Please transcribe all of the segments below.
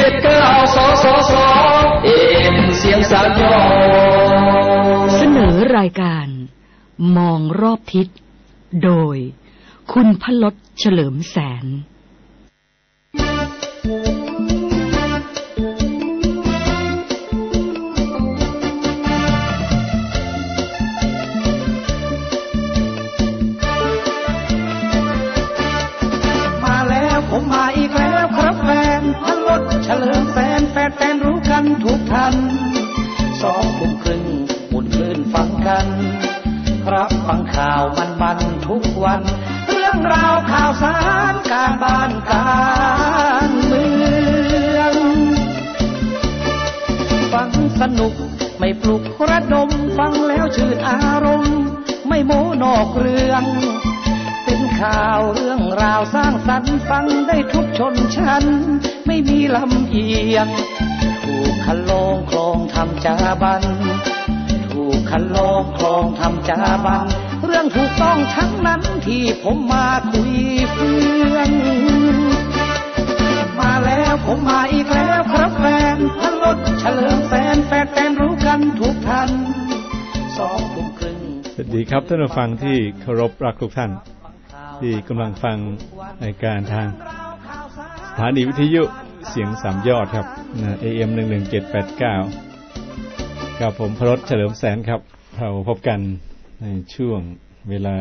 79 สเอ็มเสียงสามยอดเสนอรายการมองรอบทิศโดยคุณพลดเฉลิมแสนผมมาอีกแล้วครับแฟนพลดเฉลิมแสนแฟนรู้กันทุกท่าน2 ทุ่มครึ่งหมุนคลื่นฟังกันครับฟังข่าวมันทุกวันเรื่องราวข่าวสารการบ้านการเมืองฟังสนุกไม่ปลุกระดมฟังแล้วชื่นอารมณ์ไม่โม้นอกเรื่องเป็นข่าวเรื่องราวสร้างสรรค์ฟังได้ทุกชนชั้นไม่มีลำเอียงถูกคันลองคลองทำจาบันถูกคันลองคลองทำจาบันเรื่องถูกต้องทั้งนั้นที่ผมมาคุยเฟื่องมาแล้วผมมาอีกแล้วครับแฟนพลดเฉลิมแสนแฟนรู้กันทุกท่าน2 ทุ่มครึ่งสวัสดีครับท่านผู้ฟังที่เคารพรักทุกท่านที่กำลังฟังรายการทางสถานีวิทยุเสียงสามยอดครับAM 11789กับผมพลดเฉลิมแสนครับเราพบกันในช่วงเวลา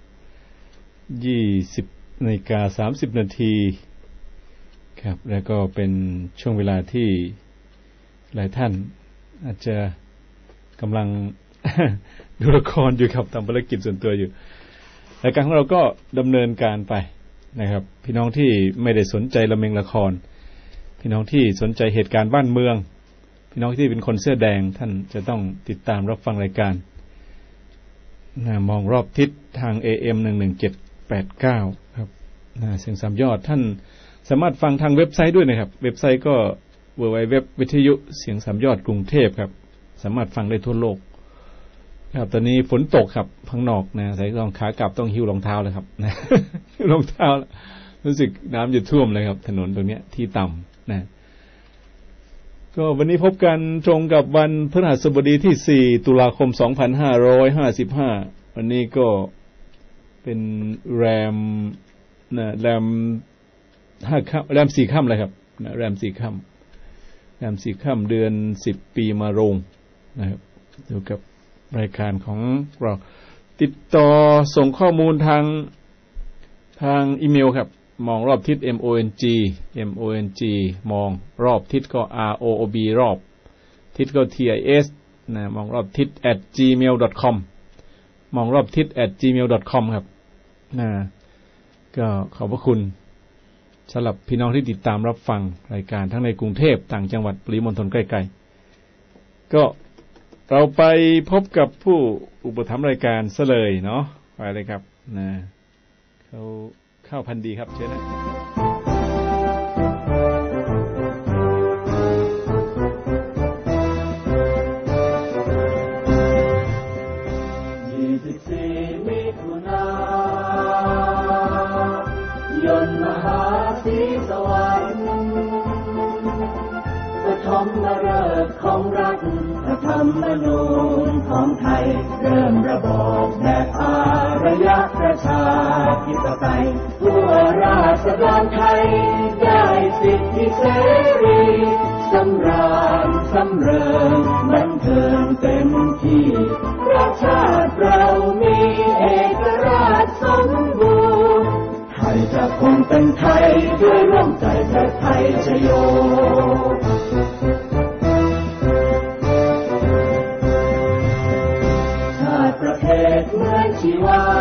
20:30 น.ครับแล้วก็เป็นช่วงเวลาที่หลายท่านอาจจะกำลัง ดูละครอยู่ครับทำภารกิจส่วนตัวอยู่รายการของเราก็ดำเนินการไปนะครับพี่น้องที่ไม่ได้สนใจละเมงละครพี่น้องที่สนใจเหตุการณ์บ้านเมืองพี่น้องที่เป็นคนเสื้อแดงท่านจะต้องติดตามรับฟังรายการมองรอบทิศทาง AM 11789ครับเสียงสามยอดท่านสามารถฟังทางเว็บไซต์ด้วยนะครับเว็บไซต์ก็ www วิทยุเสียงสามยอดกรุงเทพครับสามารถฟังได้ทั่วโลกครับตอนนี้ฝนตกครับข้างนอกนะใส่รองขากลับต้องหิ้วรองเท้าเลยครับนะรองเท้ารู้สึกน้ำจะท่วมเลยครับถนนตรงเนี้ยที่ต่ำนะก็วันนี้พบกันตรงกับวันพฤหัสบดีที่4 ตุลาคม 2555วันนี้ก็เป็นแรมนะแรม5 ค่ำแรม4 ค่ำเลยครับนะแรม4 ค่ำแรม4 ค่ำเดือน10 ปีมะโรงนะครับอยู่กับรายการของเราติดต่อส่งข้อมูลทางอีเมลครับมองรอบทิศ mong มองรอบทิศก็ roob รอบทิศก็ tis นะมองรอบทิศ @gmail.com มองรอบทิศ @gmail.com ครับนะก็ขอบพระคุณสำหรับพี่น้องที่ติดตามรับฟังรายการทั้งในกรุงเทพต่างจังหวัดปริมณฑลใกล้ๆก็เราไปพบกับผู้อุปถัมภ์รายการซะเลยเนาะไปเลยครับนะเขาเข้าพันดีครับเชิญนะ 24 มิถุนายนมหาศรีสวรรค์ปฐมฤกษ์ของรัฐธรรมนูญของไทยเริ่มระบอบแบบอารยประชาธิปไตยทั่วราษฎรไทยได้สิทธิเสรีสำราญสำเริงบันเทิงเต็มที่ประชาติเรามีเอกราชสมบูรณ์ไทยจะคงเป็นไทยด้วยร่วมใจเพื่อไทยชโยเหมือนชีวา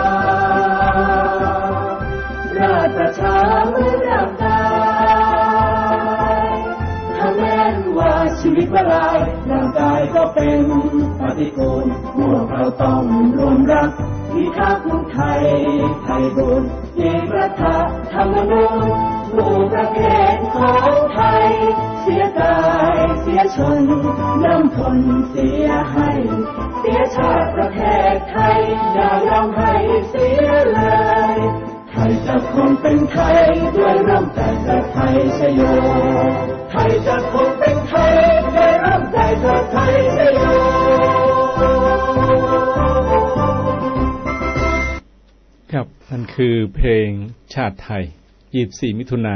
ราชประชาเหมือนร่างกายถ้าแม้นว่าชีวิตละลายร่างกายก็เป็นปฏิกูลพวกเราต้องรวมรักพิทักษ์ไทยไทยบุญยิ่งรัฐธรรมนูญผู้ประเทศของไทยเสียกายเสียชนน้ำทนเสียให้เสียชาติประเทศไทยอย่ายอมให้เสียเลยไทยจะคงเป็นไทยด้วยร่มแต่ไทยชโยไไทยจะคงเป็นไทยได้รับใจชาติไทยได้โยครับนั่นคือเพลงชาติไทย24มิถุนา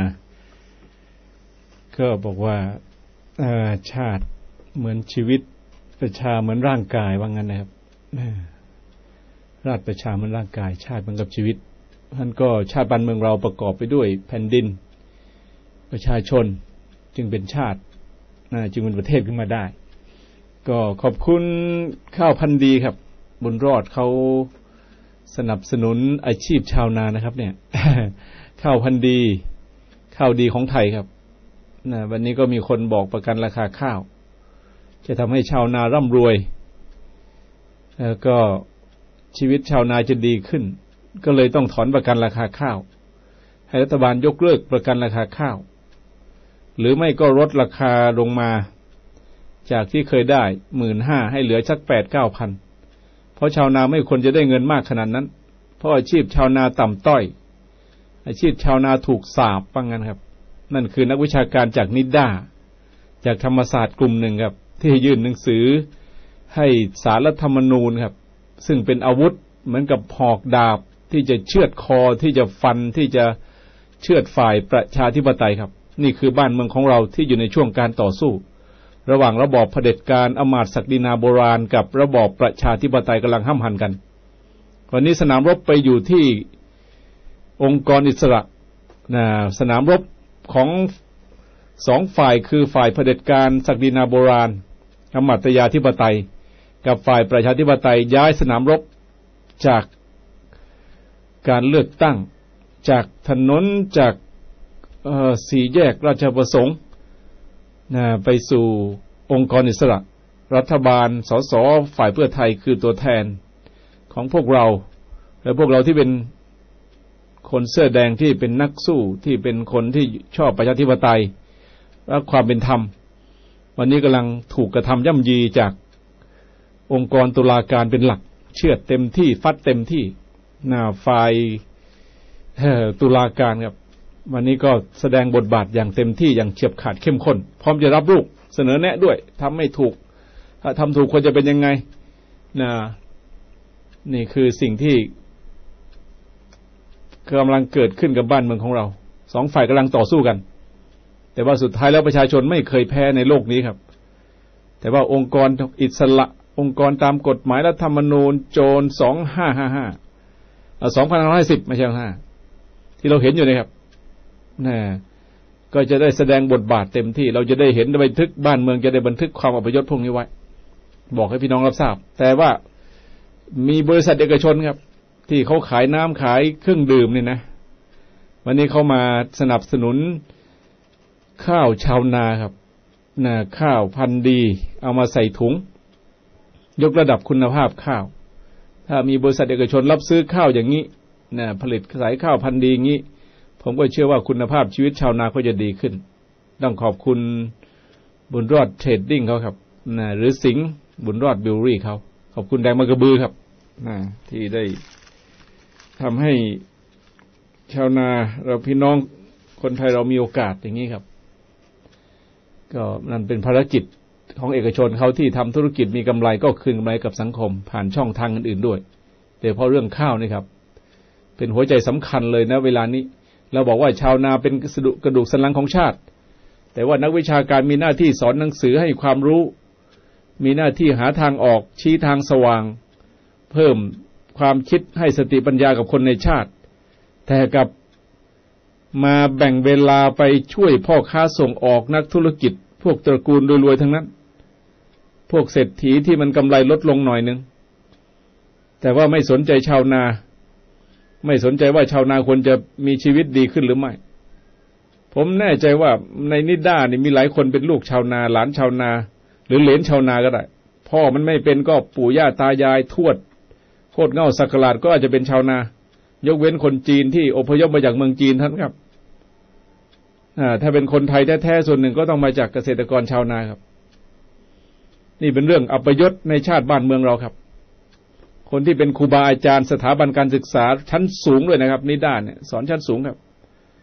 ก็บอกว่าชาติเหมือนชีวิตประชาเหมือนร่างกายว่างั้นนะครับราชประชาเหมือนร่างกายชาติเหมือนกับชีวิตท่านก็ชาติบ้านเมืองเราประกอบไปด้วยแผ่นดินประชาชนจึงเป็นชาติจึงเป็นประเทศขึ้นมาได้ก็ขอบคุณข้าวพันธุ์ดีครับบุญรอดเขาสนับสนุนอาชีพชาวนานะครับเนี่ย ข้าวพันธุ์ดีข้าวดีของไทยครับวันนี้ก็มีคนบอกประกันราคาข้าวจะทำให้ชาวนาร่ำรวยแล้วก็ชีวิตชาวนาจะดีขึ้นก็เลยต้องถอนประกันราคาข้าวให้รัฐบาลยกเลิกประกันราคาข้าวหรือไม่ก็ลดราคาลงมาจากที่เคยได้ 15,000 ให้เหลือสัก 8-9,000 เพราะชาวนาไม่ควรจะได้เงินมากขนาดนั้นเพราะอาชีพชาวนาต่ำต้อยอาชีพชาวนาถูกสาปว่างั้นครับนั่นคือนักวิชาการจากนิด้าจากธรรมศาสตร์กลุ่มหนึ่งครับที่ยื่นหนังสือให้ศาลรัฐธรรมนูญครับซึ่งเป็นอาวุธเหมือนกับหอกดาบที่จะเชือดคอที่จะฟันที่จะเชือดฝ่ายประชาธิปไตยครับนี่คือบ้านเมืองของเราที่อยู่ในช่วงการต่อสู้ระหว่างระบอบเผด็จการอำมาตย์ศักดินาโบราณกับระบอบประชาธิปไตยกำลังห้ำหั่นกันวันนี้สนามรบไปอยู่ที่องค์กรอิสระสนามรบของสองฝ่ายคือฝ่ายเผด็จการศักดินาโบราณอำมาตยาธิปไตยกับฝ่ายประชาธิปไตยย้ายสนามรบจากการเลือกตั้งจากถนนจากสี่แยกราชประสงค์ไปสู่องค์กรอิสระรัฐบาลสสฝ่ายเพื่อไทยคือตัวแทนของพวกเราและพวกเราที่เป็นคนเสื้อแดงที่เป็นนักสู้ที่เป็นคนที่ชอบประชาธิปไตยและความเป็นธรรมวันนี้กำลังถูกกระทำย่ำยีจากองค์กรตุลาการเป็นหลักเชือดเต็มที่ฟัดเต็มที่ฝ่ายตุลาการครับวันนี้ก็แสดงบทบาทอย่างเต็มที่อย่างเฉียบขาดเข้มข้นพร้อมจะรับลูกเสนอแนะด้วยทำไม่ถูกถ้าทำถูกควรจะเป็นยังไงนี่คือสิ่งที่กำลังเกิดขึ้นกับบ้านเมืองของเราสองฝ่ายกำลังต่อสู้กันแต่ว่าสุดท้ายแล้วประชาชนไม่เคยแพ้ในโลกนี้ครับแต่ว่าองค์กรอิสระองค์กรตามกฎหมายรัฐธรรมนูญโจร2550ไม่ใช่5ที่เราเห็นอยู่นะครับก็จะได้แสดงบทบาทเต็มที่เราจะได้เห็นบันทึกบ้านเมืองจะได้บันทึกความอัปยศพวกนี้ไว้บอกให้พี่น้องรับทราบแต่ว่ามีบริษัทเอกชนครับที่เขาขายน้ำขายเครื่องดื่มเนี่ยนะวันนี้เขามาสนับสนุนข้าวชาวนาครับข้าวพันธุ์ดีเอามาใส่ถุงยกระดับคุณภาพข้าวถ้ามีบริษัทเอกชนรับซื้อข้าวอย่างนี้ผลิตขายข้าวพันธุ์ดีอย่างนี้ผมก็เชื่อว่าคุณภาพชีวิตชาวนาก็จะดีขึ้นต้องขอบคุณบุญรอดเทรดดิ้งเขาครับหรือสิงห์บุญรอดบิวรี่เขาขอบคุณแดงมะกระบือครับที่ได้ทำให้ชาวนาเราพี่น้องคนไทยเรามีโอกาสอย่างนี้ครับก็นั่นเป็นภารกิจของเอกชนเขาที่ทำธุรกิจมีกำไรก็คืนกำไรกับสังคมผ่านช่องทางอื่นๆด้วยแต่เพราะเรื่องข้าวนี่ครับเป็นหัวใจสำคัญเลยนะเวลานี้เราบอกว่าชาวนาเป็นกระดูกสันหลังของชาติแต่ว่านักวิชาการมีหน้าที่สอนหนังสือให้ความรู้มีหน้าที่หาทางออกชี้ทางสว่างเพิ่มความคิดให้สติปัญญากับคนในชาติแต่กับมาแบ่งเวลาไปช่วยพ่อค้าส่งออกนักธุรกิจพวกตระกูลรวยๆทั้งนั้นพวกเศรษฐีที่มันกำไรลดลงหน่อยนึงแต่ว่าไม่สนใจชาวนาไม่สนใจว่าชาวนาควรจะมีชีวิตดีขึ้นหรือไม่ผมแน่ใจว่าในนิด้านี่มีหลายคนเป็นลูกชาวนาหลานชาวนาหรือเหลนชาวนาก็ได้พ่อมันไม่เป็นก็ปู่ย่าตายายทวดโคตรเง่าสักหลาดก็อาจจะเป็นชาวนายกเว้นคนจีนที่อพยพมาจากเมืองจีนท่านครับถ้าเป็นคนไทยแท้ๆส่วนหนึ่งก็ต้องมาจากเกษตรกรชาวนาครับนี่เป็นเรื่องอัปยศในชาติบ้านเมืองเราครับคนที่เป็นครูบาอาจารย์สถาบันการศึกษาชั้นสูงด้วยนะครับนิด้าเนี่ยสอนชั้นสูงครับ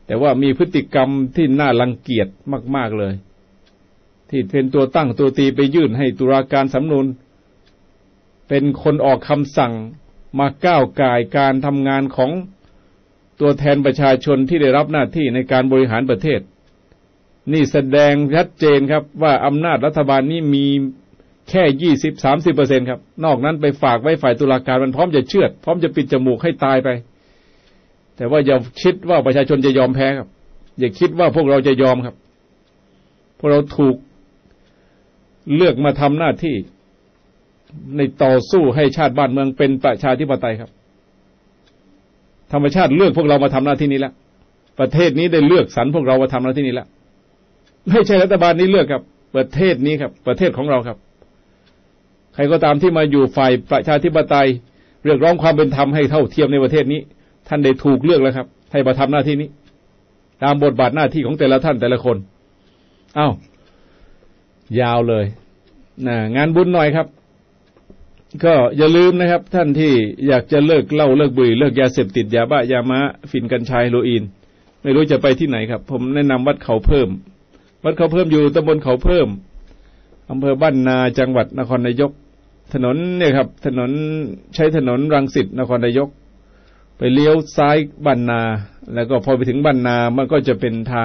แต่ว่ามีพฤติกรรมที่น่ารังเกียจมากๆเลยที่เป็นตัวตั้งตัวตีไปยื่นให้ตุลาการสำนูนเป็นคนออกคำสั่งมาก้าวก่ายการทำงานของตัวแทนประชาชนที่ได้รับหน้าที่ในการบริหารประเทศนี่แสดงชัดเจนครับว่าอำนาจรัฐบาลนี้มีแค่ 20-30% ครับนอกนั้นไปฝากไว้ฝ่ายตุลาการมันพร้อมจะเชือดพร้อมจะปิดจมูกให้ตายไปแต่ว่าอย่าคิดว่าประชาชนจะยอมแพ้ครับอย่าคิดว่าพวกเราจะยอมครับพวกเราถูกเลือกมาทำหน้าที่ในต่อสู้ให้ชาติบ้านเมืองเป็นประชาธิปไตยครับธรรมชาติเลือกพวกเรามาทำหน้าที่นี้แล้วประเทศนี้ได้เลือกสรรพวกเรามาทำหน้าที่นี้แล้วไม่ใช่รัฐบาลนี้เลือกครับประเทศนี้ครับประเทศของเราครับใครก็ตามที่มาอยู่ฝ่ายประชาธิปไตยเรียกร้องความเป็นธรรมให้เท่าเทียมในประเทศนี้ท่านได้ถูกเลือกแล้วครับให้มาทำหน้าที่นี้ตามบทบาทหน้าที่ของแต่ละท่านแต่ละคนอ้าวยาวเลยงานบุญหน่อยครับก็อย่าลืมนะครับท่านที่อยากจะเลิกเหล้าเลิกบุหรี่เลิกยาเสพติดยาบ้ายาม้าฝิ่นกัญชาเฮโรอีนไม่รู้จะไปที่ไหนครับผมแนะนำวัดเขาเพิ่มวัดเขาเพิ่มอยู่ตำบลเขาเพิ่มอำเภอบ้านนาจังหวัดนครนายกถนนเนี่ยครับถนนใช้ถนนรังสิตนครนายกไปเลี้ยวซ้ายบ้านนาแล้วก็พอไปถึงบ้านนามันก็จะเป็นทาง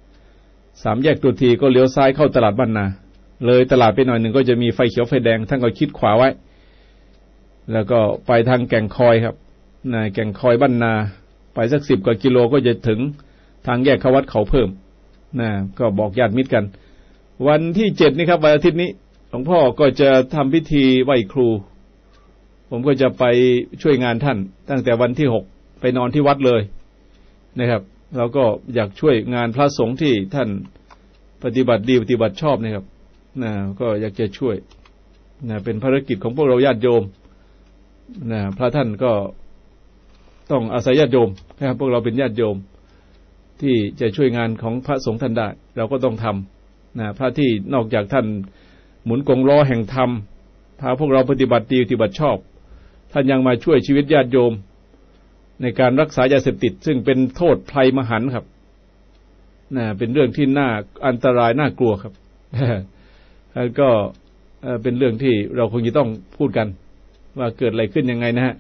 3 แยกตัวทีก็เลี้ยวซ้ายเข้าตลาดบ้านนาเลยตลาดไปหน่อยหนึ่งก็จะมีไฟเขียวไฟแดงท่านก็คิดขวาไว้แล้วก็ไปทางแก่งคอยครับแก่งคอยบ้านนาไปสัก10 กว่ากิโลก็จะถึงทางแยกเข้าวัดเขาเพิ่มก็บอกญาติมิตรกันวันที่7นี่ครับวันอาทิตย์นี้หลวงพ่อก็จะทำพิธีไหว้ครูผมก็จะไปช่วยงานท่านตั้งแต่วันที่6ไปนอนที่วัดเลยนะครับเราก็อยากช่วยงานพระสงฆ์ที่ท่านปฏิบัติดีปฏิบัติชอบนะครับก็อยากจะช่วยเป็นภารกิจของพวกเราญาติโยมพระท่านก็ต้องอาศัยญาติโยมนะครับพวกเราเป็นญาติโยมที่จะช่วยงานของพระสงฆ์ท่านได้เราก็ต้องทำพระที่นอกจากท่านหมุนกงล้อแห่งธรรมพาพวกเราปฏิบัติดีปฏิบัติชอบท่านยังมาช่วยชีวิตญาติโยมในการรักษายาเสพติดซึ่งเป็นโทษภัยมหันต์ครับเป็นเรื่องที่น่าอันตรายน่ากลัวครับแล้วก็เป็นเรื่องที่เราคงจะต้องพูดกันว่าเกิดอะไรขึ้นยังไงนะฮะ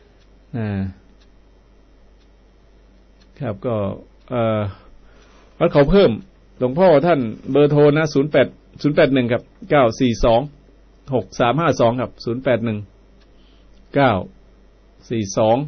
ครับก็วัดเขาเพิ่มหลวงพ่อท่านเบอร์โทรนะ081ครับ942 6352ครับ081 942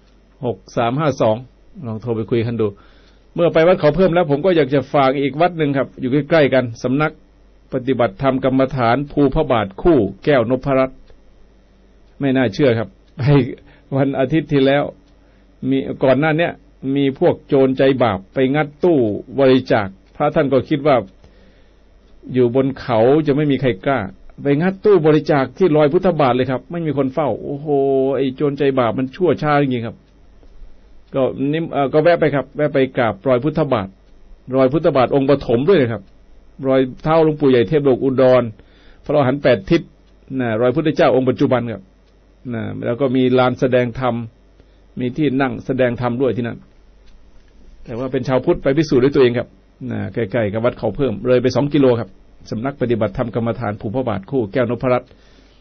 6352ลองโทรไปคุยกันดูเมื่อไปวัดเขาเพิ่มแล้วผมก็อยากจะฝากอีกวัดหนึ่งครับอยู่ใกล้ๆกันสำนักปฏิบัติธรรมกรรมฐานภูพระบาทคู่แก้วนพรัตน์ไม่น่าเชื่อครับไปวันอาทิตย์ที่แล้วมีก่อนหน้านี้มีพวกโจรใจบาปไปงัดตู้บริจาคพระท่านก็คิดว่าอยู่บนเขาจะไม่มีใครกล้าไปงัดตู้บริจาคที่รอยพุทธบาทเลยครับไม่มีคนเฝ้าโอ้โหไอ้โจรใจบาปมันชั่วช้าจริงๆครับก็แวะไปครับแวะไปกราบรอยพุทธบาทองค์ปฐมด้วยนะครับรอยเท้าหลวงปู่ใหญ่เทพโลกอุดรพระอรหันต์8 ทิศรอยพุทธเจ้าองค์ปัจจุบันครับแล้วก็มีลานแสดงธรรมมีที่นั่งแสดงธรรมด้วยที่นั่นแต่ว่าเป็นชาวพุทธไปพิสูจน์ด้วยตัวเองครับใกล้ๆกับวัดเขาเพิ่มเลยไป2 กิโลครับสำนักปฏิบัติธรรมกรรมฐานภูพระบาทคู่แก้วนพรัตน์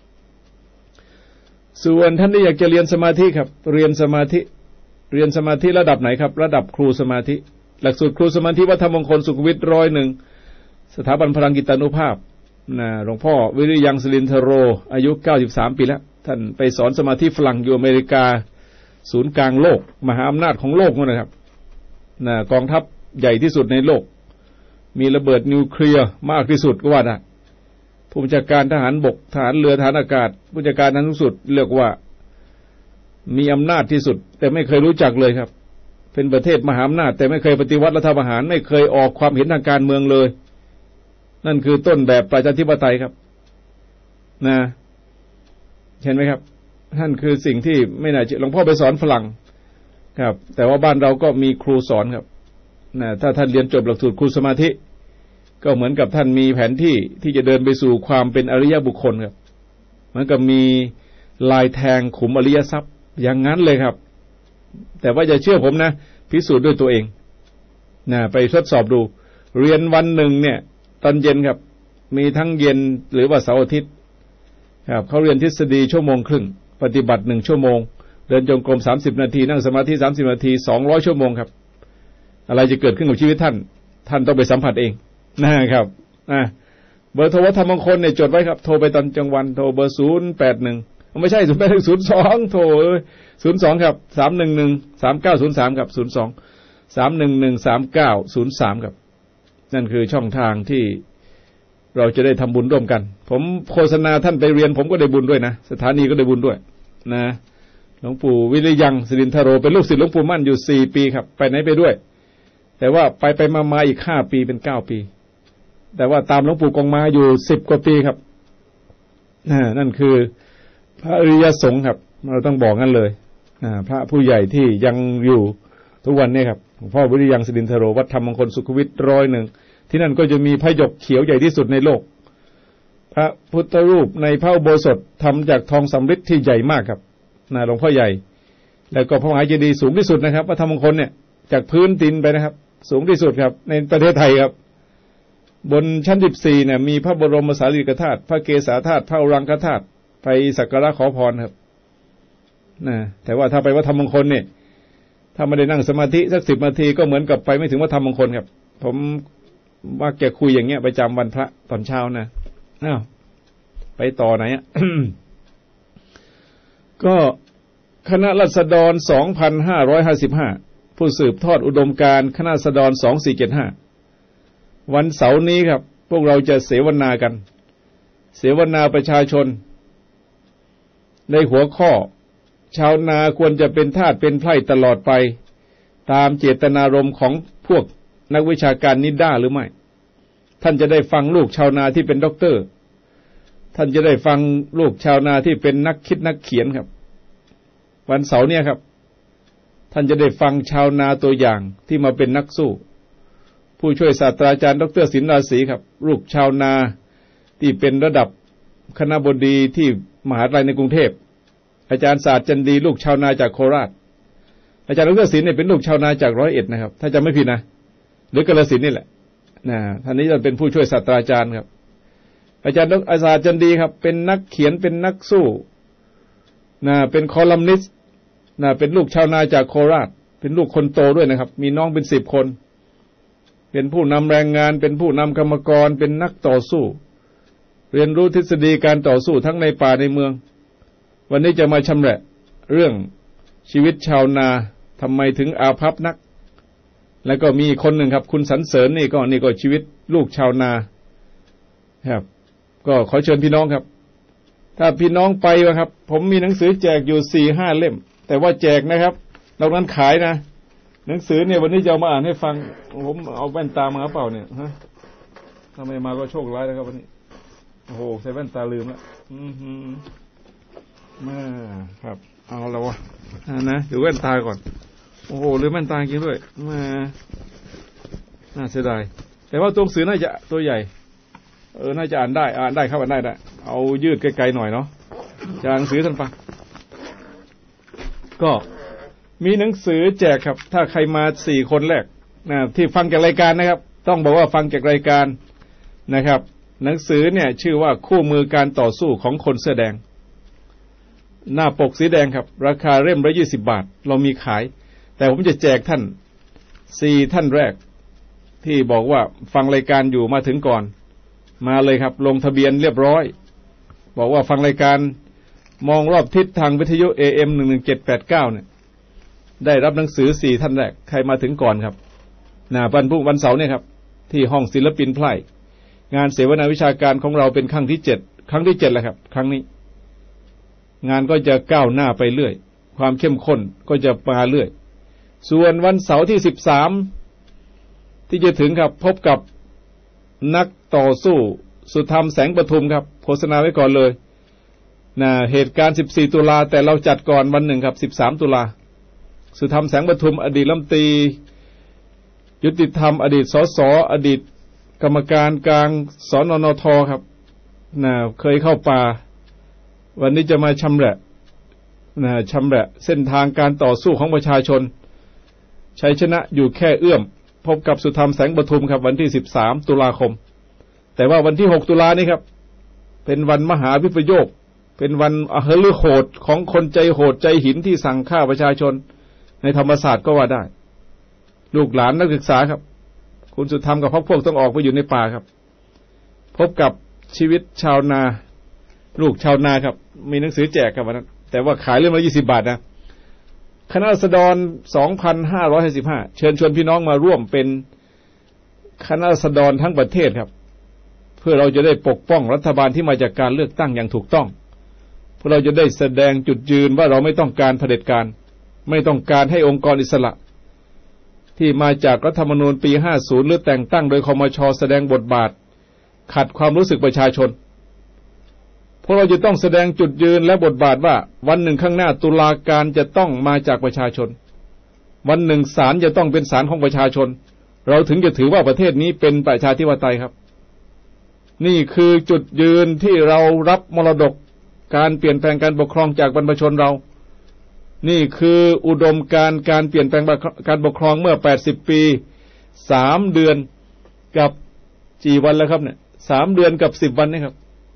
ส่วนท่านที่อยากจะเรียนสมาธิครับเรียนสมาธิระดับไหนครับระดับครูสมาธิหลักสูตรครูสมาธิวัดธรรมมงคลสุขวิท101สถาบันพลังกิตานุภาพหลวงพ่อวิริยังสลินทโรอายุ93 ปีแล้วท่านไปสอนสมาธิฝรั่งอยู่อเมริกาศูนย์กลางโลกมหาอำนาจของโลกนั่นนะครับกองทัพใหญ่ที่สุดในโลกมีระเบิดนิวเคลียร์มากที่สุดก็ว่าได้ผู้บัญชาการทหารบกทหารเรือทหารอากาศผู้บัญชาการทหารสูงสุดเรียกว่ามีอำนาจที่สุดแต่ไม่เคยรู้จักเลยครับเป็นประเทศมหาอำนาจแต่ไม่เคยปฏิวัติรัฐประหารไม่เคยออกความเห็นทางการเมืองเลยนั่นคือต้นแบบประชาธิปไตยครับเห็นไหมครับนั่นคือสิ่งที่ไม่น่าเชื่อหลวงพ่อไปสอนฝรั่งครับแต่ว่าบ้านเราก็มีครูสอนครับถ้าท่านเรียนจบหลักสูตรครูสมาธิก็เหมือนกับท่านมีแผนที่จะเดินไปสู่ความเป็นอริยบุคคลครับเหมือนกับมีลายแทงขุมอริยทรัพย์อย่างนั้นเลยครับแต่ว่าอย่าเชื่อผมนะพิสูจน์ด้วยตัวเองไปทดสอบดูเรียนวันหนึ่งเนี่ยตอนเย็นครับมีทั้งเย็นหรือว่าเสาร์อาทิตย์ครับเขาเรียนทฤษฎี1.5 ชั่วโมงปฏิบัติ1 ชั่วโมงเดินจงกรม30 นาทีนั่งสมาธิ30 นาที200 ชั่วโมงครับอะไรจะเกิดขึ้นกับชีวิตท่านต้องไปสัมผัสเองนะครับเบอร์โทรวัดธรรมมงคลเนี่ยจดไว้ครับโทรไปตอนกลางวันโทรเบอร์081ไม่ใช่081 02โทร02ครับ311 3903ครับ02 311 3903ครับนั่นคือช่องทางที่เราจะได้ทำบุญร่วมกันผมโฆษณาท่านไปเรียนผมก็ได้บุญด้วยนะสถานีก็ได้บุญด้วยนะหลวงปู่วิริยังสิรินทโรเป็นลูกศิษย์หลวงปู่มั่นอยู่4 ปีครับไปไหนไปด้วยแต่ว่าไปมาอีก5 ปีเป็น9 ปีแต่ว่าตามหลวงปู่กองมาอยู่10 กว่าปีครับนั่นคือพระอริยสงฆ์ครับเราต้องบอกงั้นเลยพระผู้ใหญ่ที่ยังอยู่ทุกวันนี้ครับหลวงพ่อวิริยังสิรินทโรวัดธรรมมงคลสุขวิท101ที่นั่นก็จะมีพระหยกเขียวใหญ่ที่สุดในโลกพระพุทธรูปในพระอุโบสถทำจากทองสำริดที่ใหญ่มากครับหลวงพ่อใหญ่แล้วก็พระมหาเจดีย์สูงที่สุดนะครับวัดธรรมมงคลเนี่ยจากพื้นดินไปนะครับสูงที่สุดครับในประเทศไทยครับบนชั้น14เนี่ยมีพระบรมสารีริกธาตุพระเกศาธาตุพระอุรังคธาตุไปสักการะขอพรครับแต่ว่าถ้าไปวัดธรรมมงคลเนี่ยถ้าไม่ได้นั่งสมาธิสัก10 นาทีก็เหมือนกับไปไม่ถึงวัดธรรมมงคลครับผมว่าแกคุยอย่างเงี้ยประจำวันพระตอนเช้านะไปต่อไหน ก็คณะราษฎร 2555 ผู้สืบทอดอุดมการณ์คณะราษฎร 2475 วันเสาร์นี้ครับพวกเราจะเสวนากันเสวนาประชาชนในหัวข้อชาวนาควรจะเป็นทาสเป็นไพร่ตลอดไปตามเจตนารมณ์ของพวกนักวิชาการนิด้าหรือไม่ท่านจะได้ฟังลูกชาวนาที่เป็นด็อกเตอร์ท่านจะได้ฟังลูกชาวนาที่เป็นนักคิดนักเขียนครับวันเสาร์เนี่ยครับท่านจะได้ฟังชาวนาตัวอย่างที่มาเป็นนักสู้ผู้ช่วยศาสตราจารย์ดร.ศิลป์ราศีครับลูกชาวนาที่เป็นระดับคณบดีที่มหาวิทยาลัยในกรุงเทพอาจารย์ศาสตร์จันดีลูกชาวนาจากโคราชอาจารย์ดร.ศิลป์เนี่ยเป็นลูกชาวนาจาก101นะครับถ้าจำไม่ผิดนะหรือกาฬสินธุ์นี่แหละท่านนี้จะเป็นผู้ช่วยศาสตราจารย์ครับอาจารย์อาศาสตร์จันดีครับเป็นนักเขียนเป็นนักสู้เป็นคอลัมนิสต์เป็นลูกชาวนาจากโคราชเป็นลูกคนโตด้วยนะครับมีน้องเป็น10 คนเป็นผู้นำแรงงานเป็นผู้นำกรรมกรเป็นนักต่อสู้เรียนรู้ทฤษฎีการต่อสู้ทั้งในป่าในเมืองวันนี้จะมาชำแหละเรื่องชีวิตชาวนาทำไมถึงอาภัพนักแล้วก็มีคนหนึ่งครับคุณสรรเสริญนี่ก็ชีวิตลูกชาวนาครับก็ขอเชิญพี่น้องครับถ้าพี่น้องไปครับผมมีหนังสือแจกอยู่ 4-5 เล่มแต่ว่าแจกนะครับนอกนั้นขายนะหนังสือเนี่ยวันนี้จะเอามาอ่านให้ฟังผมเอาแว่นตามาเปล่าเนี่ยฮะถ้าไม่มาก็โชคร้ายแล้วครับวันนี้โอ้โหใส่แว่นตาลืมแล้วมาครับเอาแล้ววะนะเดี๋ยวแว่นตาก่อนโอ้โหลืมแว่นตาจริงด้วยมาน่าเสียดายแต่ว่าตัวหนังสือน่าจะตัวใหญ่น่าจะอ่านได้ครับอ่านได้เอายืดไกลๆหน่อยเนาะจะอ่านหนังสือท่านฟังก็มีหนังสือแจกครับถ้าใครมา4 คนแรกที่ฟังจากรายการนะครับต้องบอกว่าฟังจากรายการนะครับหนังสือเนี่ยชื่อว่าคู่มือการต่อสู้ของคนเสื้อแดงหน้าปกสีแดงครับราคาเล่มละ20 บาทเรามีขายแต่ผมจะแจกท่าน4 ท่านแรกที่บอกว่าฟังรายการอยู่มาถึงก่อนมาเลยครับลงทะเบียนเรียบร้อยบอกว่าฟังรายการมองรอบทิศทางวิทยุ AM 11789เนี่ยได้รับหนังสือ4 ท่านแรกใครมาถึงก่อนครับวันเสาร์เนี่ยครับที่ห้องศิลปินไพร่งานเสวนาวิชาการของเราเป็นครั้งที่7แล้วครับครั้งนี้งานก็จะก้าวหน้าไปเรื่อยความเข้มข้นก็จะมาเรื่อยส่วนวันเสาร์ที่13ที่จะถึงครับพบกับนักต่อสู้สุธรรมแสงปทุมครับโฆษณาไว้ก่อนเลยเหตุการณ์14 ตุลาแต่เราจัดก่อนวันหนึ่งครับ13 ตุลาสุธรรมแสงปทุมอดีตรัฐมนตรียุติธรรมอดีตสสอดีตกรรมการกลางสนนทครับเคยเข้าป่าวันนี้จะมาชำแหละเส้นทางการต่อสู้ของประชาชนชัยชนะอยู่แค่เอื้อมพบกับสุธรรมแสงปทุมครับวันที่13ตุลาคมแต่ว่าวันที่6ตุลานี้ครับเป็นวันมหาวิปโยคเป็นวันอหฤโหดของคนใจโหดใจหินที่สั่งฆ่าประชาชนในธรรมศาสตร์ก็ว่าได้ลูกหลานนักศึกษาครับคุณสุธรรมกับพรรคพวกต้องออกไปอยู่ในป่าครับพบกับชีวิตชาวนาลูกชาวนาครับมีหนังสือแจกครับวันนั้นแต่ว่าขายเล่มละ20 บาทนะคณะราษฎร 2555 เชิญชวนพี่น้องมาร่วมเป็นคณะราษฎรทั้งประเทศครับเพื่อเราจะได้ปกป้องรัฐบาลที่มาจากการเลือกตั้งอย่างถูกต้องเพื่อเราจะได้แสดงจุดยืนว่าเราไม่ต้องการเผด็จการไม่ต้องการให้องค์กรอิสระที่มาจากรัฐธรรมนูญปี 50 หรือแต่งตั้งโดยคมช.แสดงบทบาทขัดความรู้สึกประชาชนพวกเราจะต้องแสดงจุดยืนและบทบาทว่าวันหนึ่งข้างหน้าตุลาการจะต้องมาจากประชาชนวันหนึ่งศาลจะต้องเป็นศาลของประชาชนเราถึงจะถือว่าประเทศนี้เป็นประชาธิปไตยครับนี่คือจุดยืนที่เรารับมรดกการเปลี่ยนแปลงการปกครองจากบรรพชนเรานี่คืออุดมการเปลี่ยนแปลงการปกครองเมื่อ80 ปี3 เดือนกับกี่วันแล้วครับเนี่ย3 เดือนกับ10 วันนี่ครับ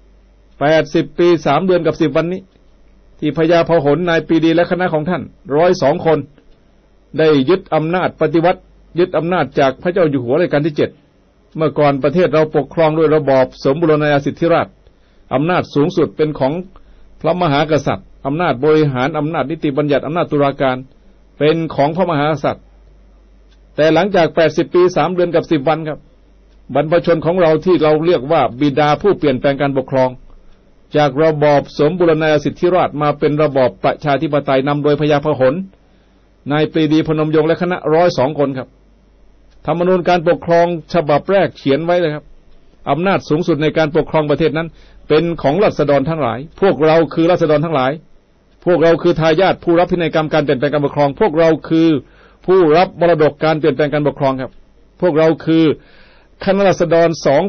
80 ปี3 เดือนกับ10 วันนี้ที่พญาพหลนายปรีดีและคณะของท่าน102 คนได้ยึดอำนาจปฏิวัติยึดอำนาจจากพระเจ้าอยู่หัวรัชกาลที่7เมื่อก่อนประเทศเราปกครองด้วยระบอบสมบูรณาญาสิทธิราชย์อำนาจสูงสุดเป็นของพระมหากษัตริย์อำนาจบริหารอำนาจนิติบัญญัติอำนาจตุลาการเป็นของพระมหากษัตริย์แต่หลังจาก80 ปี3 เดือนกับ10 วันครับบรรพชนของเราที่เราเรียกว่าบิดาผู้เปลี่ยนแปลงการปกครองจากระบอบสมบูรณาญาสิทธิราชย์มาเป็นระบอบประชาธิปไตยนำโดยพญาพหลนายปรีดีพนมยงค์และคณะ102 คนครับธรรมนูญการปกครองฉบับแรกเขียนไว้เลยครับอำนาจสูงสุดในการปกครองประเทศนั้นเป็นของราษฎรทั้งหลายพวกเราคือราษฎรทั้งหลายพวกเราคือทายาทผู้รับพินัยกรรมการเปลี่ยนแปลงการปกครองพวกเราคือผู้รับมรดกการเปลี่ยนแปลงการปกครองครับพวกเราคือคณะราษฎร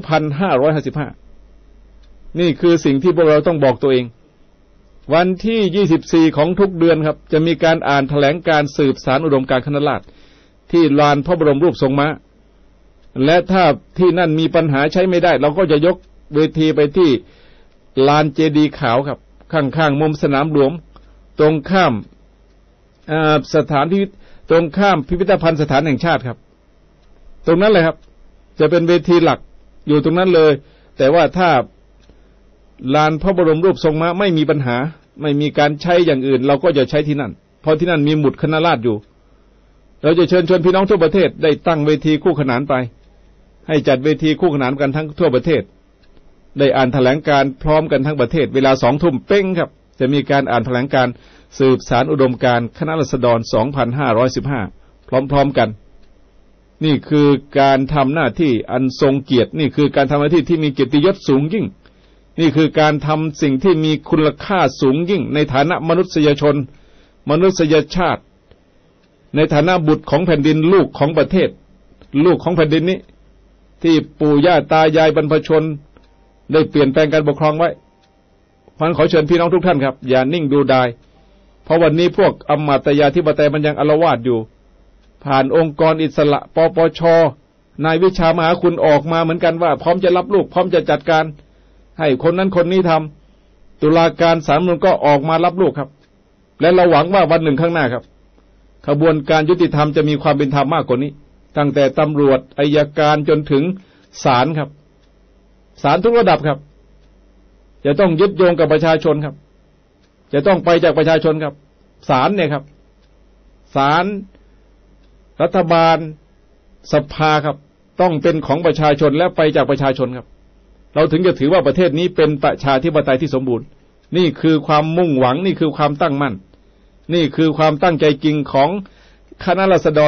2555 นี่คือสิ่งที่พวกเราต้องบอกตัวเองวันที่24ของทุกเดือนครับจะมีการอ่านแถลงการสืบสารอุดมการณ์คณะราษฎรที่ลานพระบรมรูปทรงม้าและถ้าที่นั่นมีปัญหาใช้ไม่ได้เราก็จะยกเวทีไปที่ลานเจดีย์ขาวครับข้างๆมุมสนามหลวงตรงข้ามสถานที่ตรงข้ามพิพิธภัณฑ์สถานแห่งชาติครับตรงนั้นเลยครับจะเป็นเวทีหลักอยู่ตรงนั้นเลยแต่ว่าถ้าลานพระบรมรูปทรงม้าไม่มีปัญหาไม่มีการใช้อย่างอื่นเราก็จะใช้ที่นั่นเพราะที่นั่นมีหมุดคณะราษฎรอยู่เราจะเชิญชวนพี่น้องทั่วประเทศได้ตั้งเวทีคู่ขนานไปให้จัดเวทีคู่ขนานกันทั้งทั่วประเทศได้อ่านแถลงการพร้อมกันทั้งประเทศเวลา 20:00 นเป้งครับจะมีการอ่านแถลงการสืบสารอุดมการณ์คณะราษฎร 2515 พร้อมๆกันนี่คือการทำหน้าที่อันทรงเกียรตินี่คือการทำหน้าที่ที่มีเกียรติยศสูงยิ่งนี่คือการทำสิ่งที่มีคุณค่าสูงยิ่งในฐานะมนุษยชนมนุษยชาติในฐานะบุตรของแผ่นดินลูกของประเทศลูกของแผ่นดินนี้ที่ปู่ย่าตายายบรรพชนได้เปลี่ยนแปลงการปกครองไว้พันขอเชิญพี่น้องทุกท่านครับอย่านิ่งดูดายเพราะวันนี้พวกอำมาตยาธิปไตยมันยังอาละวาดอยู่ผ่านองค์กรอิสระปปช.นายวิชามหาคุณออกมาเหมือนกันว่าพร้อมจะรับลูกพร้อมจะจัดการให้คนนั้นคนนี้ทำตุลาการศาลรัฐธรรมนูญก็ออกมารับลูกครับและเราหวังว่าวันหนึ่งข้างหน้าครับขบวนการยุติธรรมจะมีความเป็นธรรมมากกว่านี้ตั้งแต่ตำรวจอัยการจนถึงศาลครับศาลทุกระดับครับจะต้องยึดโยงกับประชาชนครับจะต้องไปจากประชาชนครับศาลเนี่ยครับศาลรัฐบาลสภาครับต้องเป็นของประชาชนและไปจากประชาชนครับเราถึงจะถือว่าประเทศนี้เป็นประชาธิปไตยที่สมบูรณ์นี่คือความมุ่งหวังนี่คือความตั้งมั่นนี่คือความตั้งใจจริงของคณะราษฎร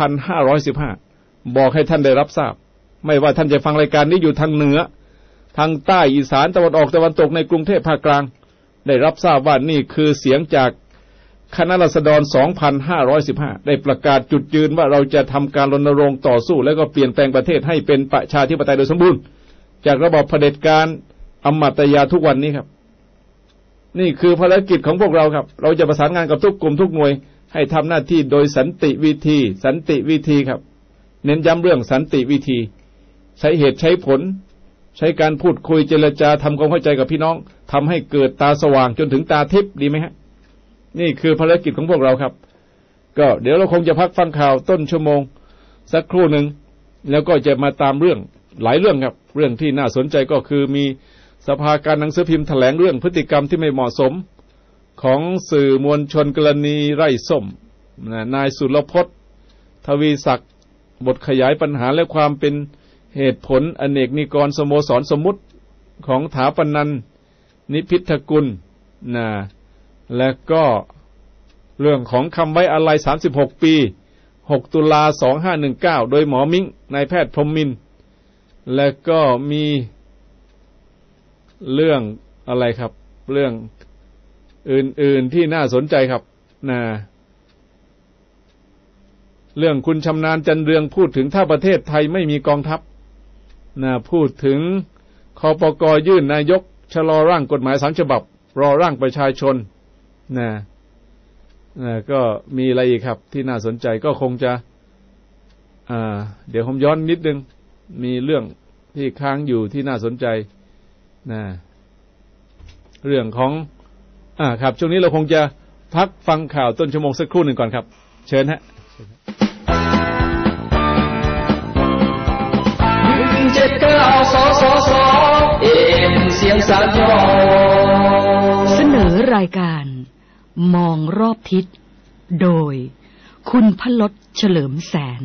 2515 บอกให้ท่านได้รับทราบไม่ว่าท่านจะฟังรายการนี้อยู่ทางเหนือทางใต้อีสานตะวันออกตะวันตกในกรุงเทพภาคกลางได้รับทราบว่านี่คือเสียงจากคณะราษฎร 2515 ได้ประกาศจุดยืนว่าเราจะทำการรณรงค์ต่อสู้และก็เปลี่ยนแปลงประเทศให้เป็นประชาธิปไตยโดยสมบูรณ์จากระบอบเผด็จการอำมาตยาทุกวันนี้ครับนี่คือภารกิจของพวกเราครับเราจะประสานงานกับทุกกลุ่มทุกหน่วยให้ทำหน้าที่โดยสันติวิธีครับเน้นย้ำเรื่องสันติวิธีใช้เหตุใช้ผลใช้การพูดคุยเจรจาทำความเข้าใจกับพี่น้องทำให้เกิดตาสว่างจนถึงตาทิพย์ดีไหมฮะนี่คือภารกิจของพวกเราครับก็เดี๋ยวเราคงจะพักฟังข่าวต้นชั่วโมงสักครู่หนึ่งแล้วก็จะมาตามเรื่องหลายเรื่องครับเรื่องที่น่าสนใจก็คือมีสภาการหนังสือพิมพ์แถลงเรื่องพฤติกรรมที่ไม่เหมาะสมของสื่อมวลชนกรณีไร่ส้มนายสุรพจน์ทวีศักดิ์บทขยายปัญหาและความเป็นเหตุผลอเนกนิกรสโมสรสมมุติของถาปนันท์นิพิทกุลและก็เรื่องของคำไว้อาลัย36 ปี6 ตุลา 2519โดยหมอมิ้งนายแพทย์พรหมมินทร์และก็มีเรื่องอะไรครับเรื่องอื่นๆที่น่าสนใจครับเรื่องคุณชำนาญจันเรืองพูดถึงถ้าประเทศไทยไม่มีกองทัพพูดถึงคปก.ยื่นนายกชะลอร่างกฎหมาย3 ฉบับรอร่างประชาชนก็มีอะไรอีกครับที่น่าสนใจก็คงจะเดี๋ยวผมย้อนนิดนึงมีเรื่องที่ค้างอยู่ที่น่าสนใจเรื่องของครับช่วงนี้เราคงจะพักฟังข่าวต้นชั่วโมงสักครู่หนึ่งก่อนครับเชิญฮะ 179 สสส AM เสียงสามยอเสนอรายการมองรอบทิศโดยคุณพลดเฉลิมแสน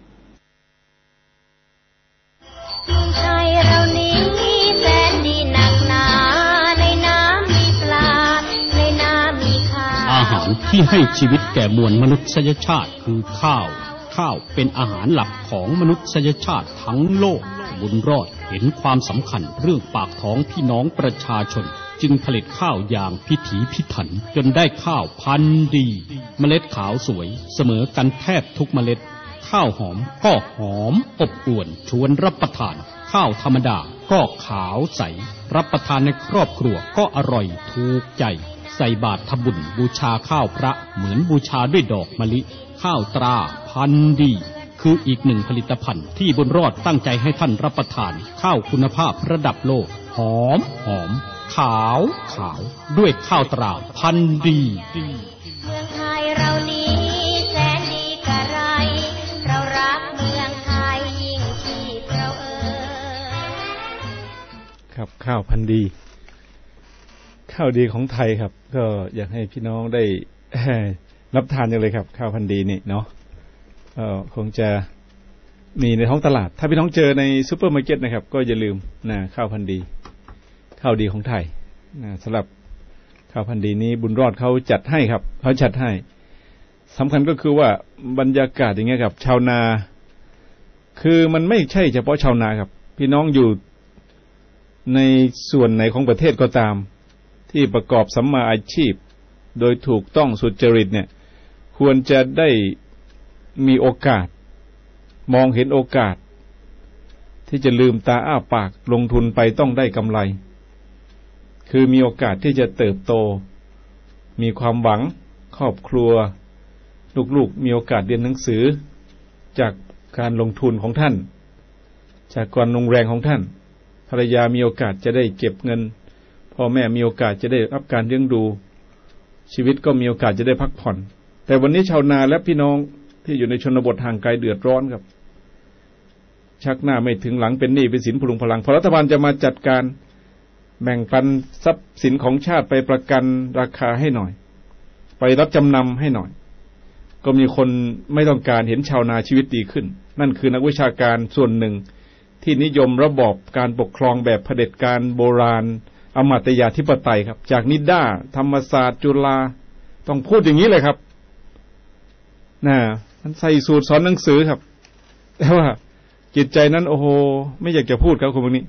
ไทยเรานี้แสนดีหนักหนาในน้ำมีปลาในน้ำมีข้าวอาหารที่ให้ชีวิตแก่มวลมนุษยชาติคือข้าวเป็นอาหารหลักของมนุษยชาติทั้งโลกบุญรอดเห็นความสำคัญเรื่องปากท้องพี่น้องประชาชนจึงผลิตข้าวอย่างพิถีพิถันจนได้ข้าวพันธุ์ดีเมล็ดขาวสวยเสมอกันแทบทุกเมล็ดข้าวหอมก็หอมอบอวลชวนรับประทานข้าวธรรมดาก็ขาวใสรับประทานในครอบครัวก็อร่อยถูกใจใส่บาตรทำบุญบูชาข้าวพระเหมือนบูชาด้วยดอกมะลิข้าวตราพันธุ์ดีคืออีกหนึ่งผลิตภัณฑ์ที่บุญรอดตั้งใจให้ท่านรับประทานข้าวคุณภาพระดับโลกหอมขาวด้วยข้าวตราพันธุ์ดีเมืองไทยเรานี้แสนดีกะไรเรารักเมืองไทยยิ่งที่เราครับข้าวพันธุ์ดีข้าวดีของไทยครับก็อยากให้พี่น้องได้รับทานกันเลยครับข้าวพันธุ์ดีนี่เนาะคงจะมีในท้องตลาดถ้าพี่น้องเจอในซุปเปอร์มาร์เก็ตนะครับก็อย่าลืมข้าวพันธุ์ดีข้าวดีของไทยสำหรับข้าวพันธุ์ดีนี้บุญรอดเขาจัดให้ครับเขาจัดให้สำคัญก็คือว่าบรรยากาศอย่างเงี้ยครับชาวนาคือมันไม่ใช่เฉพาะชาวนาครับพี่น้องอยู่ในส่วนไหนของประเทศก็ตามที่ประกอบสัมมาอาชีพโดยถูกต้องสุจริตเนี่ยควรจะได้มีโอกาสมองเห็นโอกาสที่จะลืมตาอ้าปากลงทุนไปต้องได้กำไรคือมีโอกาสที่จะเติบโตมีความหวังครอบครัวลูกๆมีโอกาสเรียนหนังสือจากการลงทุนของท่านจากการลงแรงของท่านภรรยามีโอกาสจะได้เก็บเงินพ่อแม่มีโอกาสจะได้รับการเลี้ยงดูชีวิตก็มีโอกาสจะได้พักผ่อนแต่วันนี้ชาวนาและพี่น้องที่อยู่ในชนบทห่างไกลเดือดร้อนครับชักหน้าไม่ถึงหลังเป็นหนี้เป็นสินพลุงพลังพอรัฐบาลจะมาจัดการแบ่งปันทรัพย์สินของชาติไปประกันราคาให้หน่อยไปรับจำนำให้หน่อยก็มีคนไม่ต้องการเห็นชาวนาชีวิตดีขึ้นนั่นคือนักวิชาการส่วนหนึ่งที่นิยมระบอบการปกครองแบบเผด็จการโบราณอมาตยาธิปไตยครับจากนิด้าธรรมศาสตร์จุฬาต้องพูดอย่างนี้เลยครับมันใส่สูตรสอนหนังสือครับแต่ว่าจิตใจนั้นโอ้โหไม่อยากจะพูดครับคนพวกนี้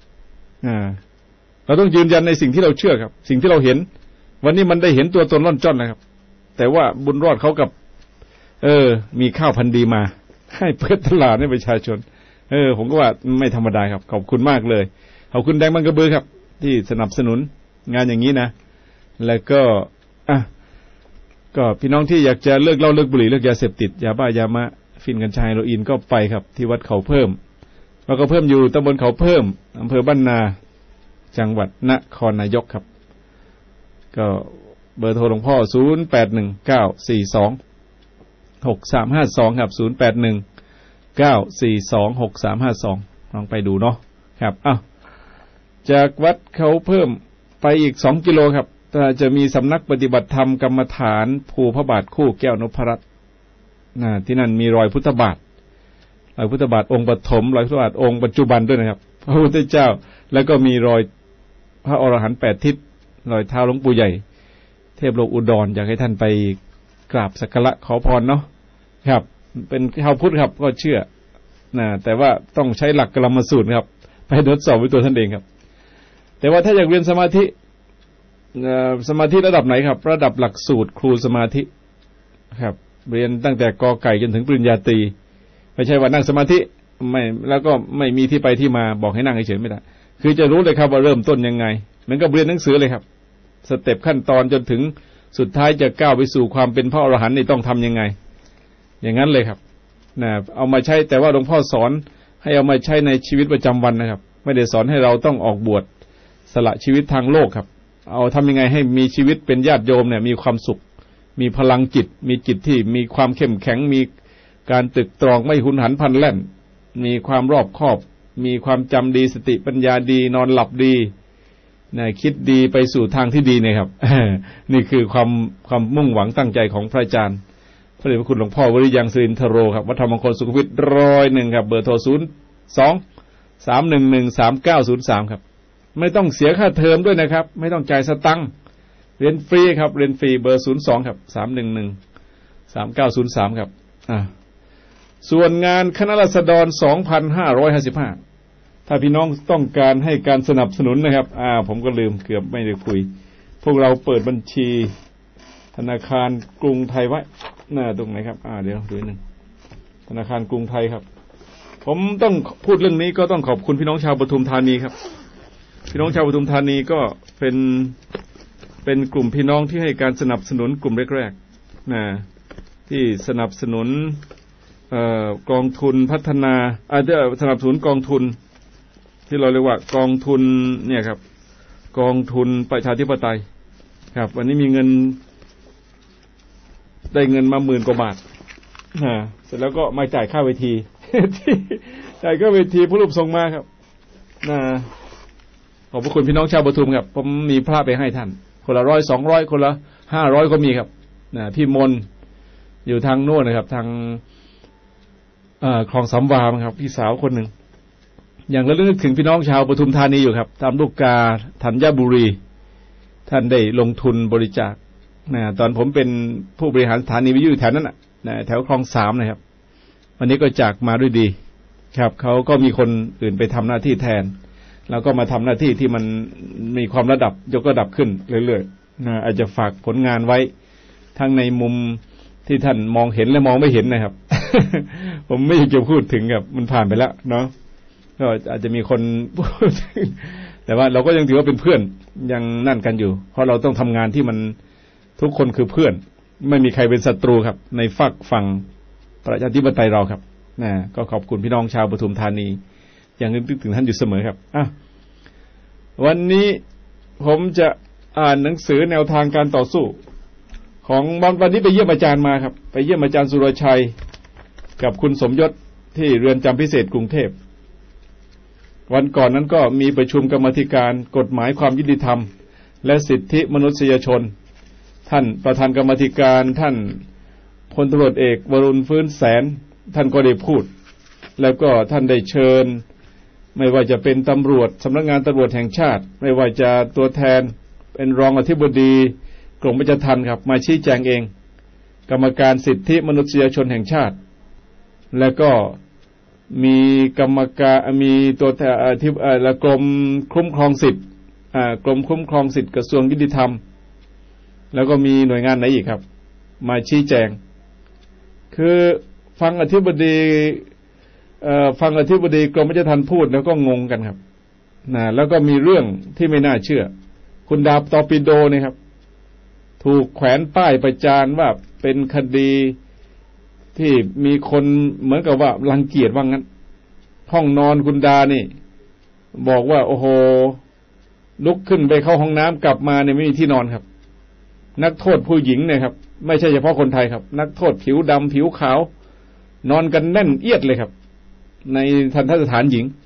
เราต้องยืนยันในสิ่งที่เราเชื่อครับสิ่งที่เราเห็นวันนี้มันได้เห็นตัวตนร่อนจ้อนนะครับแต่ว่าบุญรอดเขากับมีข้าวพันธุ์ดีมาให้เปิดตลาดให้ประชาชนผมก็ว่าไม่ธรรมดาครับขอบคุณมากเลยขอบคุณแดงบางกระบือครับที่สนับสนุนงานอย่างนี้นะแล้วก็พี่น้องที่อยากจะเลิกเหล้าเลิกบุหรี่เลิกยาเสพติดยาบ้ายามะฟินกัญชาเฮโรอีนก็ไปครับที่วัดเขาเพิ่มแล้วก็เพิ่มอยู่ตำบลเขาเพิ่มอำเภอบ้านนาจังหวัดนครนายกครับก็เบอร์โทรหลวงพ่อ0819426352ครับ0819426352ลองไปดูเนาะครับอ้าวจากวัดเขาเพิ่มไปอีก2 กิโลครับจะมีสำนักปฏิบัติธรรมกรรมฐานภูพระบาทคู่แก้วนพรัตน์ที่นั่นมีรอยพุทธบาทองค์ปฐมรอยพุทธบาทองค์ปัจจุบันด้วยนะครับพระพุทธเจ้าแล้วก็มีรอยพระอรหันต์8 ทิศรอยเท้าหลวงปู่ใหญ่เทพโลกอุดรอยากให้ท่านไปกราบสักการะขอพรเนาะครับเป็นชาวพุทธครับก็เชื่อแต่ว่าต้องใช้หลักกรรมสูตรครับไปทดสอบด้วยตัวท่านเองครับแต่ว่าถ้าอยากเรียนสมาธิระดับไหนครับระดับหลักสูตรครูสมาธิครับเรียนตั้งแต่ก.ไก่จนถึงปริญญาตรีไม่ใช่ว่านั่งสมาธิไม่แล้วก็ไม่มีที่ไปที่มาบอกให้นั่งเฉยๆไม่ได้คือจะรู้เลยครับว่าเริ่มต้นยังไงเหมือนกับเรียนหนังสือเลยครับสเต็ปขั้นตอนจนถึงสุดท้ายจะก้าวไปสู่ความเป็นพระอรหันต์นี่ต้องทำยังไงอย่างนั้นเลยครับเอามาใช้แต่ว่าหลวงพ่อสอนให้เอามาใช้ในชีวิตประจำวันนะครับไม่ได้สอนให้เราต้องออกบวชสละชีวิตทางโลกครับเอาทำยังไงให้มีชีวิตเป็นญาติโยมเนี่ยมีความสุขมีพลังจิตมีจิตที่มีความเข้มแข็งมีการตึกตรองไม่หุนหันพลันแล่นมีความรอบคอบมีความจำดีสติปัญญาดีนอนหลับดีคิดดีไปสู่ทางที่ดีนะครับ นี่คือความมุ่งหวังตั้งใจของพระอาจารย์พระเดชพระคุณหลวงพ่อวริยังศิรินทโรครับวัดธรรมมงคลสุขวิท101ครับเบอร์โทร02-311-3903ครับไม่ต้องเสียค่าเทอมด้วยนะครับไม่ต้องจ่ายสตังค์เรียนฟรีครับเรียนฟรีเบอร์02ครับ311-3903ครับส่วนงานคณะราษฎร2555ถ้าพี่น้องต้องการให้การสนับสนุนนะครับผมก็ลืมเกือบไม่ได้คุยพวกเราเปิดบัญชีธนาคารกรุงไทยไว้ตรงไหนครับเดี๋ยวดูนึงธนาคารกรุงไทยครับผมต้องพูดเรื่องนี้ก็ต้องขอบคุณพี่น้องชาวปทุมธานีครับพี่น้องชาวปทุมธานีก็เป็นกลุ่มพี่น้องที่ให้การสนับสนุนกลุ่มแรกๆที่สนับสนุนกองทุนพัฒนาสนับสนุนกองทุนที่เราเรียกว่ากองทุนเนี่ยครับกองทุนประชาธิปไตยครับวันนี้มีเงินได้เงินมา10,000 กว่าบาทเสร็จแล้วก็มาจ่ายค่าเวทีจ่ายค่าเวทีผู้รูปทรงมาครับขอบพระคุณพี่น้องชาวปทุมครับผมมีพระไปให้ท่านคนละ100 200คนละ500ก็มีครับพี่มนอยู่ทางโน้นนะครับทางคลองสำวาครับพี่สาวคนหนึ่งอย่างระลึกถึงพี่น้องชาวปทุมธานีอยู่ครับตามลูกกาธัญบุรีท่านได้ลงทุนบริจาคตอนผมเป็นผู้บริหารสถานีวิทยุแถวนั้นแถวคลอง3นะครับวันนี้ก็จากมาด้วยดีครับเขาก็มีคนอื่นไปทำหน้าที่แทนแล้วก็มาทำหน้าที่ที่มันมีความระดับยกระดับขึ้นเรื่อยๆอาจจะฝากผลงานไว้ทั้งในมุมที่ท่านมองเห็นและมองไม่เห็นนะครับ ผมไม่อยากจะพูดถึงครับมันผ่านไปแล้วเนาะก็อาจจะมีคนพูดแต่ว่าเราก็ยังถือว่าเป็นเพื่อนยังนั่นกันอยู่เพราะเราต้องทำงานที่มันทุกคนคือเพื่อนไม่มีใครเป็นศัตรูครับในฝักฝั่งประชาธิปไตยเราครับก็ขอบคุณพี่น้องชาวปทุมธานียังนึกถึงท่านอยู่เสมอครับวันนี้ผมจะอ่านหนังสือแนวทางการต่อสู้ของวันนี้ไปเยี่ยมอาจารย์มาครับไปเยี่ยมอาจารย์สุรชัยกับคุณสมยศที่เรือนจำพิเศษกรุงเทพวันก่อนนั้นก็มีประชุมกรรมาธิการกฎหมายความยุติธรรมและสิทธิมนุษยชนท่านประธานกรรมาธิการท่านพลตำรวจเอกวรุณฟื้นแสนท่านก็ได้พูดแล้วก็ท่านได้เชิญไม่ว่าจะเป็นตำรวจสำนักงานตำรวจแห่งชาติไม่ว่าจะตัวแทนเป็นรองอธิบดีกรมราชทัณฑ์ครับมาชี้แจงเองกรรมการสิทธิมนุษยชนแห่งชาติแล้วก็มีกรรมการมีตัวแทนที่กรมคุ้มครองสิทธิ์กรมคุ้มครองสิทธิ์กระทรวงยุติธรรมแล้วก็มีหน่วยงานไหนอีกครับมาชี้แจงคือฟังอธิบดีกรมราชทัณฑ์พูดแล้วก็งงกันครับแล้วก็มีเรื่องที่ไม่น่าเชื่อคุณดาบตอปิโดเนี่ยครับถูกแขวนป้ายประจานว่าเป็นคดีที่มีคนเหมือนกับว่ารังเกียจว่างั้นห้องนอนคุณดานี่บอกว่าโอ้โหลุกขึ้นไปเข้าห้องน้ำกลับมาเนี่ยไม่มีที่นอนครับนักโทษผู้หญิงเนี่ยครับไม่ใช่เฉพาะคนไทยครับนักโทษผิวดำผิวขาวนอนกันแน่นเอียดเลยครับในทันตสถานหญิง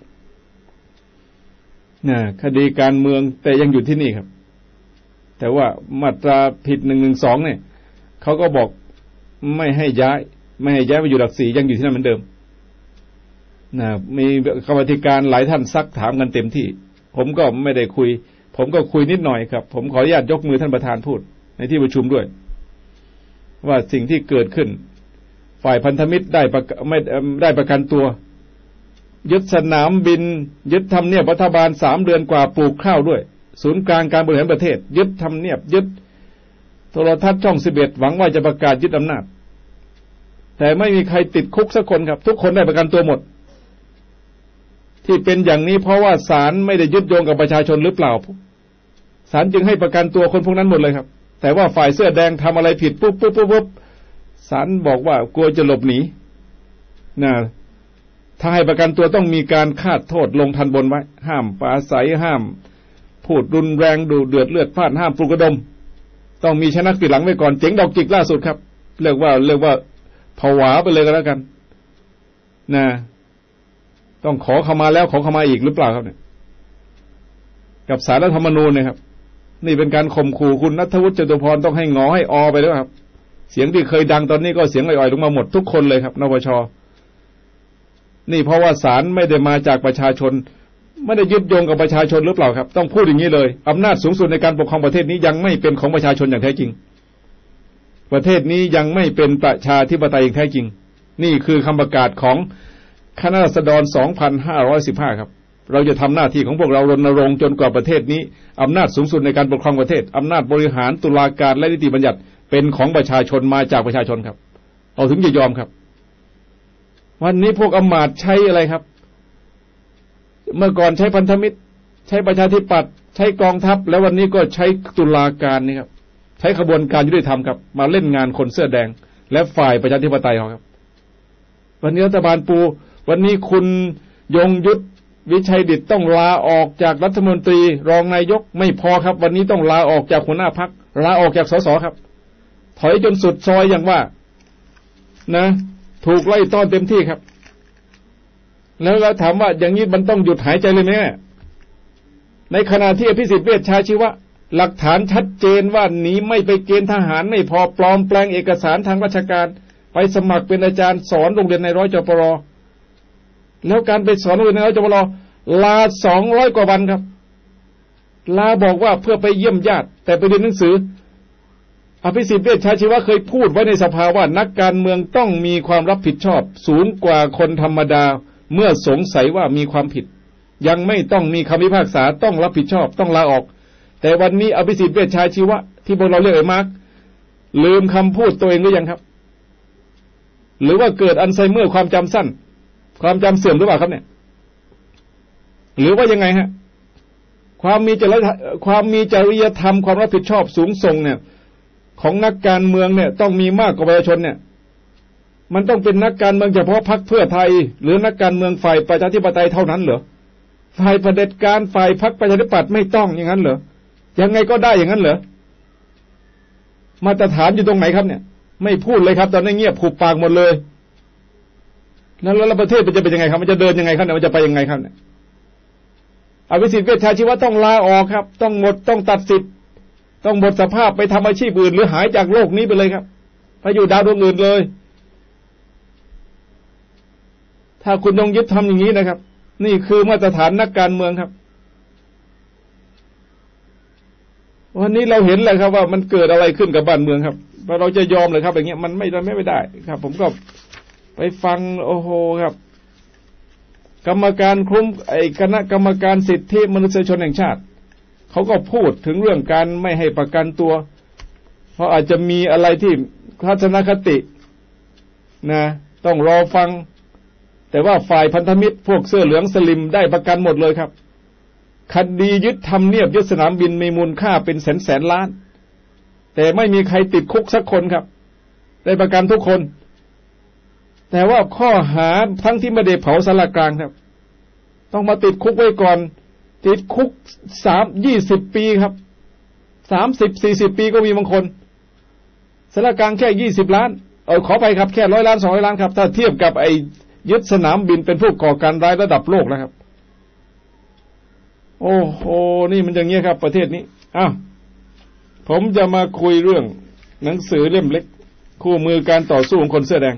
คดีการเมืองแต่ยังอยู่ที่นี่ครับแต่ว่ามาตราผิด112เนี่ยเขาก็บอกไม่ให้ย้ายไปอยู่หลัก4ยังอยู่ที่นั่นเหมือนเดิมมีกรรมาธิการหลายท่านซักถามกันเต็มที่ผมก็ไม่ได้คุยผมก็คุยนิดหน่อยครับผมขออนุญาตยกมือท่านประธานพูดในที่ประชุมด้วยว่าสิ่งที่เกิดขึ้นฝ่ายพันธมิตรไม่ได้ประกันตัวยึดสนามบินยึดทำเนียบรัฐบาล3 เดือนกว่าปลูกข้าวด้วยศูนย์กลางการบริหารประเทศยึดทำเนียบยึดโทรทัศน์ช่อง11หวังว่าจะประกาศยึดอำนาจแต่ไม่มีใครติดคุกสักคนครับทุกคนได้ประกันตัวหมดที่เป็นอย่างนี้เพราะว่าศาลไม่ได้ยึดโยงกับประชาชนหรือเปล่าศาลจึงให้ประกันตัวคนพวกนั้นหมดเลยครับแต่ว่าฝ่ายเสื้อแดงทำอะไรผิดปุ๊บศาลบอกว่ากลัวจะหลบหนีถ้าให้ประกันตัวต้องมีการคาดโทษลงทันบนไว้ห้ามปราศัยห้ามพูดรุนแรงดูเดือดเลือดพล่านห้ามปลุกระดมต้องมีชนะติดหลังไว้ก่อนเจ๋งดอกจิกล่าสุดครับเรียกว่าผวาไปเลยก็แล้วกันต้องขอเข้ามาแล้วขอเข้ามาอีกหรือเปล่าครับเนี่ยกับศาลรัฐธรรมนูญเนี่ยครับนี่เป็นการข่มขู่คุณณัฐวุฒิ จตุพรต้องให้งอให้อไปแล้วครับเสียงที่เคยดังตอนนี้ก็เสียงอ่อยๆลงมาหมดทุกคนเลยครับนปช.นี่เพราะว่าศาลไม่ได้มาจากประชาชนไม่ได้ยึดโยงกับประชาชนหรือเปล่าครับต้องพูดอย่างนี้เลยอำนาจสูงสุดในการปกครองประเทศนี้ยังไม่เป็นของประชาชนอย่างแท้จริงประเทศนี้ยังไม่เป็นประชาธิปไตยอย่างแท้จริงนี่คือคำประกาศของคณะราษฎร 2515 ครับเราจะทำหน้าที่ของพวกเรารณรงค์จนกว่าประเทศนี้อำนาจสูงสุดในการปกครองประเทศอำนาจบริหารตุลาการและนิติบัญญัติเป็นของประชาชนมาจากประชาชนครับเราถึงจะยอมครับวันนี้พวกอำมาตย์ใช้อะไรครับเมื่อก่อนใช้พันธมิตรใช้ประชาธิปัตย์ใช้กองทัพแล้ววันนี้ก็ใช้ตุลาการนี่ครับใช้ขบวนการยุติธรรมครับมาเล่นงานคนเสื้อแดงและฝ่ายประชาธิปไตยครับวันนี้รัฐบาลปูวันนี้คุณยงยุทธวิชัยดิษฐ์ต้องลาออกจากรัฐมนตรีรองนายกไม่พอครับวันนี้ต้องลาออกจากหัวหน้าพรรคลาออกจากสสครับถอยจนสุดซอยอย่างว่าถูกไล่ต้อนเต็มที่ครับแล้วเราถามว่าอย่างนี้มันต้องหยุดหายใจเลยไหมในขณะที่อภิสิทธิ์เวชชาชีวะหลักฐานชัดเจนว่าหนีไม่ไปเกณฑ์ทหารไม่พอปลอมแปลงเอกสารทางราชการไปสมัครเป็นอาจารย์สอนโรงเรียนในร้อยจปรแล้วการไปสอนโรงเรียนในร้อยจปรลา200 กว่าวันครับลาบอกว่าเพื่อไปเยี่ยมญาติแต่ไปเรียนหนังสืออภิสิทธิ์เวชชาชีวะเคยพูดไว้ในสภาว่านักการเมืองต้องมีความรับผิดชอบสูงกว่าคนธรรมดาเมื่อสงสัยว่ามีความผิดยังไม่ต้องมีคำพิพากษาต้องรับผิดชอบต้องลาออกแต่วันนี้อภิสิทธิ์เวชชาชีวะที่พวกเราเรียกไอ้มาร์คลืมคำพูดตัวเองหรือยังครับหรือว่าเกิดอัลไซเมอร์ความจำสั้นความจำเสื่อมหรือเปล่าครับเนี่ยหรือว่ายังไงฮะความมีจริยธรรมความรับผิดชอบสูงส่งเนี่ยของนักการเมืองเนี่ยต้องมีมากกว่าประชาชนเนี่ยมันต้องเป็นนักการเมืองเฉพาะพรรคเพื่อไทยหรือนักการเมืองฝ่ายประชาธิปไตยเท่านั้นเหรอฝ่ายเผด็จการฝ่ายพรรคประชาธิปัตย์ไม่ต้องอย่างนั้นเหรอยังไงก็ได้อย่างนั้นเหรอมาตรฐานอยู่ตรงไหนครับเนี่ยไม่พูดเลยครับตอนนี้เงียบหุบปากหมดเลยแล้วประเทศมันจะเป็นยังไงครับมันจะเดินยังไงครับเนี่ยมันจะไปยังไงครับเนี่ยอภิสิทธิ์เวชชาชีวะต้องลาออกครับต้องตัดสิทธิ์ต้องหมดสภาพไปทำอาชีพอื่นหรือหายจากโลกนี้ไปเลยครับไปอยู่ดาวดวงอื่นเลยถ้าคุณยงยุทธทำอย่างนี้นะครับนี่คือมาตรฐานนักการเมืองครับวันนี้เราเห็นเลยครับว่ามันเกิดอะไรขึ้นกับบ้านเมืองครับเราจะยอมเลยครับอย่างเงี้ยมันไม่ได้ครับผมก็ไปฟังโอ้โหครับกรรมการคณะกรรมการสิทธิมนุษยชนแห่งชาติเขาก็พูดถึงเรื่องการไม่ให้ประกันตัวเพราะอาจจะมีอะไรที่ทัศนคติต้องรอฟังแต่ว่าฝ่ายพันธมิตรพวกเสื้อเหลืองสลิมได้ประกันหมดเลยครับคดียึดทำเนียบยึดสนามบินมีมูลค่าเป็นแสนล้านแต่ไม่มีใครติดคุกสักคนครับได้ประกันทุกคนแต่ว่าข้อหาทั้งที่ไม่ได้เผาศาลากลางครับต้องมาติดคุกไว้ก่อนติดคุก20 ปีครับ30-40 ปีก็มีบางคนศาลากลางแค่20 ล้านขอไปครับแค่100 ล้าน200 ล้านครับถ้าเทียบกับไอ้ยึดสนามบินเป็นผู้ก่อการร้ายระดับโลกนะครับโอ้โหนี่มันอย่างเงี้ยครับประเทศนี้ผมจะมาคุยเรื่องหนังสือเล่มเล็กคู่มือการต่อสู้ของคนเสื้อแดง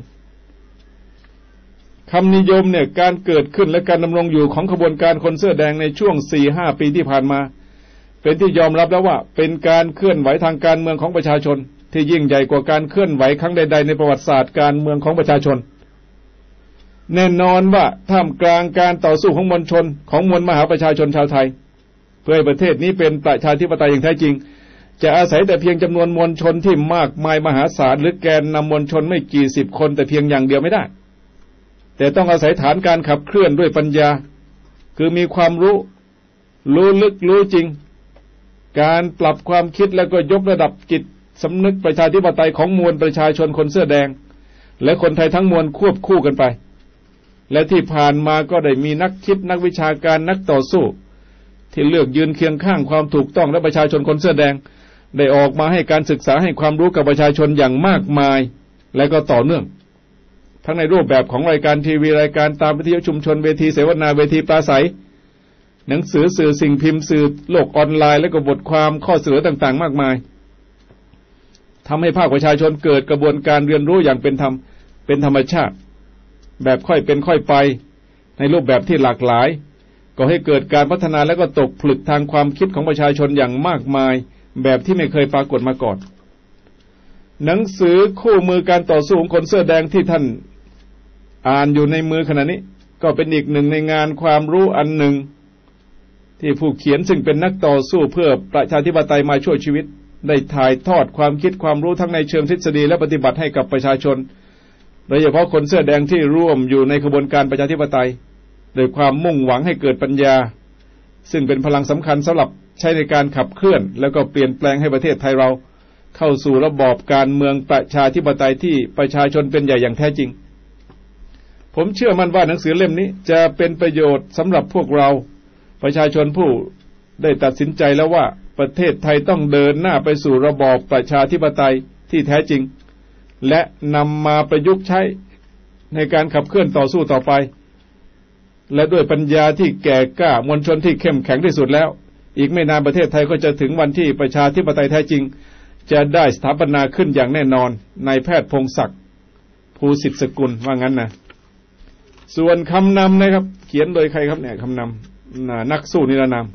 คำนิยมเนี่ยการเกิดขึ้นและการดำรงอยู่ของขบวนการคนเสื้อแดงในช่วง 4-5 ปีที่ผ่านมาเป็นที่ยอมรับแล้วว่าเป็นการเคลื่อนไหวทางการเมืองของประชาชนที่ยิ่งใหญ่กว่าการเคลื่อนไหวครั้งใดๆในประวัติศาสตร์การเมืองของประชาชนแน่นอนว่าท่ามกลางการต่อสู้ของมวลชนของมวลมหาประชาชนชาวไทยเพื่อให้ประเทศนี้เป็นประชาธิปไตยอย่างแท้จริงจะอาศัยแต่เพียงจำนวนมวลชนที่มากมายมหาศาลหรือแกนนำมวลชนไม่กี่สิบคนแต่เพียงอย่างเดียวไม่ได้แต่ต้องอาศัยฐานการขับเคลื่อนด้วยปัญญาคือมีความรู้ลึกรู้จริงการปรับความคิดแล้วก็ยกระดับจิตสำนึกประชาธิปไตยของมวลประชาชนคนเสื้อแดงและคนไทยทั้งมวลควบคู่กันไปและที่ผ่านมาก็ได้มีนักคิดนักวิชาการนักต่อสู้ที่เลือกยืนเคียงข้างความถูกต้องและประชาชนคนเสื้อแดงได้ออกมาให้การศึกษาให้ความรู้กับประชาชนอย่างมากมายและก็ต่อเนื่องทั้งในรูปแบบของรายการทีวีรายการตามวิทยุชุมชนเวทีเสวนาเวทีปราศัยหนังสือสื่อสิ่งพิมพ์สื่อโลกออนไลน์และก็บทความข้อเสนอต่างๆมากมายทำให้ภาคประชาชนเกิดกระบวนการเรียนรู้อย่างเป็นธรรมเป็นธรรมชาติแบบค่อยเป็นค่อยไปในรูปแบบที่หลากหลายก็ให้เกิดการพัฒนาและก็ตกผลึกทางความคิดของประชาชนอย่างมากมายแบบที่ไม่เคยปรากฏมาก่อนหนังสือคู่มือการต่อสู้ของคนเสื้อแดงที่ท่านอ่านอยู่ในมือขณะนี้ก็เป็นอีกหนึ่งในงานความรู้อันหนึ่งที่ผู้เขียนซึ่งเป็นนักต่อสู้เพื่อประชาธิปไตยมาช่วยชีวิตได้ถ่ายทอดความคิดความรู้ทั้งในเชิงทฤษฎีและปฏิบัติให้กับประชาชนโดยเฉพาะคนเสื้อแดงที่ร่วมอยู่ในขบวนการประชาธิปไตยโดยความมุ่งหวังให้เกิดปัญญาซึ่งเป็นพลังสำคัญสำหรับใช้ในการขับเคลื่อนแล้วก็เปลี่ยนแปลงให้ประเทศไทยเราเข้าสู่ระบอบการเมืองประชาธิปไตยที่ประชาชนเป็นใหญ่อย่างแท้จริงผมเชื่อมั่นว่าหนังสือเล่มนี้จะเป็นประโยชน์สำหรับพวกเราประชาชนผู้ได้ตัดสินใจแล้วว่าประเทศไทยต้องเดินหน้าไปสู่ระบอบประชาธิปไตยที่แท้จริงและนำมาประยุกต์ใช้ในการขับเคลื่อนต่อสู้ต่อไปและด้วยปัญญาที่แก่กล้ามวลชนที่เข้มแข็งที่สุดแล้วอีกไม่นานประเทศไทยก็จะถึงวันที่ประชาธิปไตยแท้จริงจะได้สถาปนาขึ้นอย่างแน่นอนนายแพทย์พงศักดิ์ภูสิทธิสกุลว่างั้นนะส่วนคำนำนะครับเขียนโดยใครครับเนี่ยคำนำนักสู้นิรนาม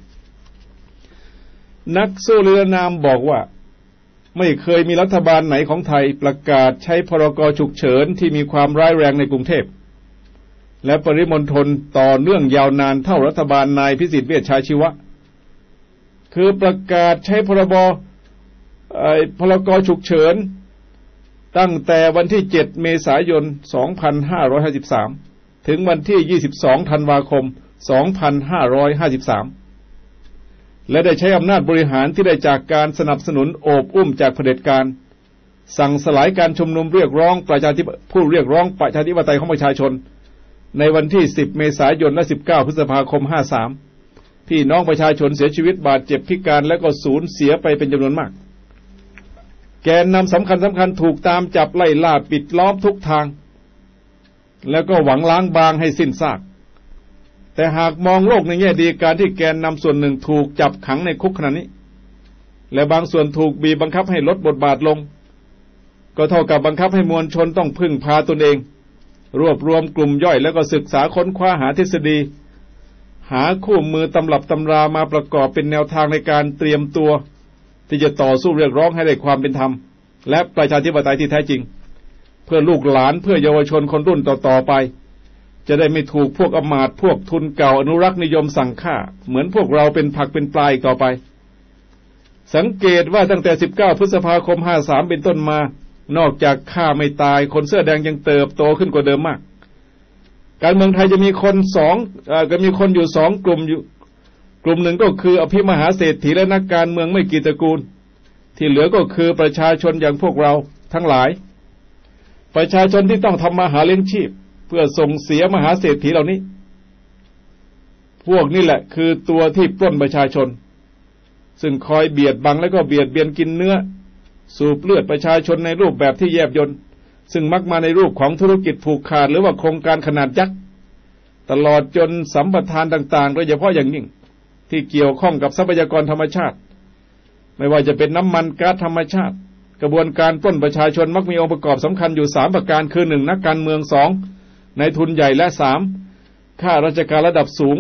นักสู้นิรนามบอกว่าไม่เคยมีรัฐบาลไหนของไทยประกาศใช้พรก.ฉุกเฉินที่มีความร้ายแรงในกรุงเทพและปริมณฑลต่อเนื่องยาวนานเท่ารัฐบาลนายพิสิทธิ์เวชชาชีวะคือประกาศใช้พรก.ฉุกเฉินตั้งแต่วันที่7 เมษายน 2553ถึงวันที่22 ธันวาคม 2553และได้ใช้อำนาจบริหารที่ได้จากการสนับสนุนโอบอุ้มจากเผด็จการสั่งสลายการชุมนุมเรียกร้องผู้เรียกร้องประชาธิปไตยของประชาชนในวันที่10 เมษายนและ19 พฤษภาคม 53พี่น้องประชาชนเสียชีวิตบาดเจ็บพิการและก็สูญเสียไปเป็นจำนวนมากแกนนำสำคัญถูกตามจับไล่ล่าปิดล้อมทุกทางแล้วก็หวังล้างบางให้สิ้นซากแต่หากมองโลกในแง่ดีการที่แกนนำส่วนหนึ่งถูกจับขังในคุกขณะนี้และบางส่วนถูกบีบบังคับให้ลดบทบาทลงก็เท่ากับบังคับให้มวลชนต้องพึ่งพาตนเองรวบรวมกลุ่มย่อยแล้วก็ศึกษาค้นคว้าหาทฤษฎีหาคู่มือตำรับตำรามาประกอบเป็นแนวทางในการเตรียมตัวที่จะต่อสู้เรียกร้องให้ได้ความเป็นธรรมและประชาธิปไตยที่แท้จริงเพื่อลูกหลานเพื่อเยาวชนคนรุ่นต่อๆไปจะได้ไม่ถูกพวกอมาตย์พวกทุนเก่าอนุรักษ์นิยมสั่งฆ่าเหมือนพวกเราเป็นผักเป็นปลาอีกต่อไปสังเกตว่าตั้งแต่19 พฤษภาคม 53เป็นต้นมานอกจากฆ่าไม่ตายคนเสื้อแดงยังเติบโตขึ้นกว่าเดิมมากการเมืองไทยจะมีคนอยู่2กลุ่มอยู่กลุ่มหนึ่งก็คืออภิมหาเศรษฐีและนักการเมืองไม่กี่ตระกูลที่เหลือก็คือประชาชนอย่างพวกเราทั้งหลายประชาชนที่ต้องทำมาหาเลี้ยงชีพเพื่อส่งเสียมหาเศรษฐีเหล่านี้พวกนี่แหละคือตัวที่ปล้นประชาชนซึ่งคอยเบียดบังและก็เบียดเบียนกินเนื้อสูบเลือดประชาชนในรูปแบบที่แยบยลซึ่งมักมาในรูปของธุรกิจผูกขาดหรือว่าโครงการขนาดยักษ์ตลอดจนสัมปทานต่างๆโดยเฉพาะอย่างยิ่งที่เกี่ยวข้องกับทรัพยากรธรรมชาติไม่ว่าจะเป็นน้ำมันก๊าซธรรมชาติกระบวนการปล้นประชาชนมักมีองค์ประกอบสำคัญอยู่3ประการคือ 1. นักการเมือง 2. นายทุนใหญ่และ 3. ข้าราชการระดับสูง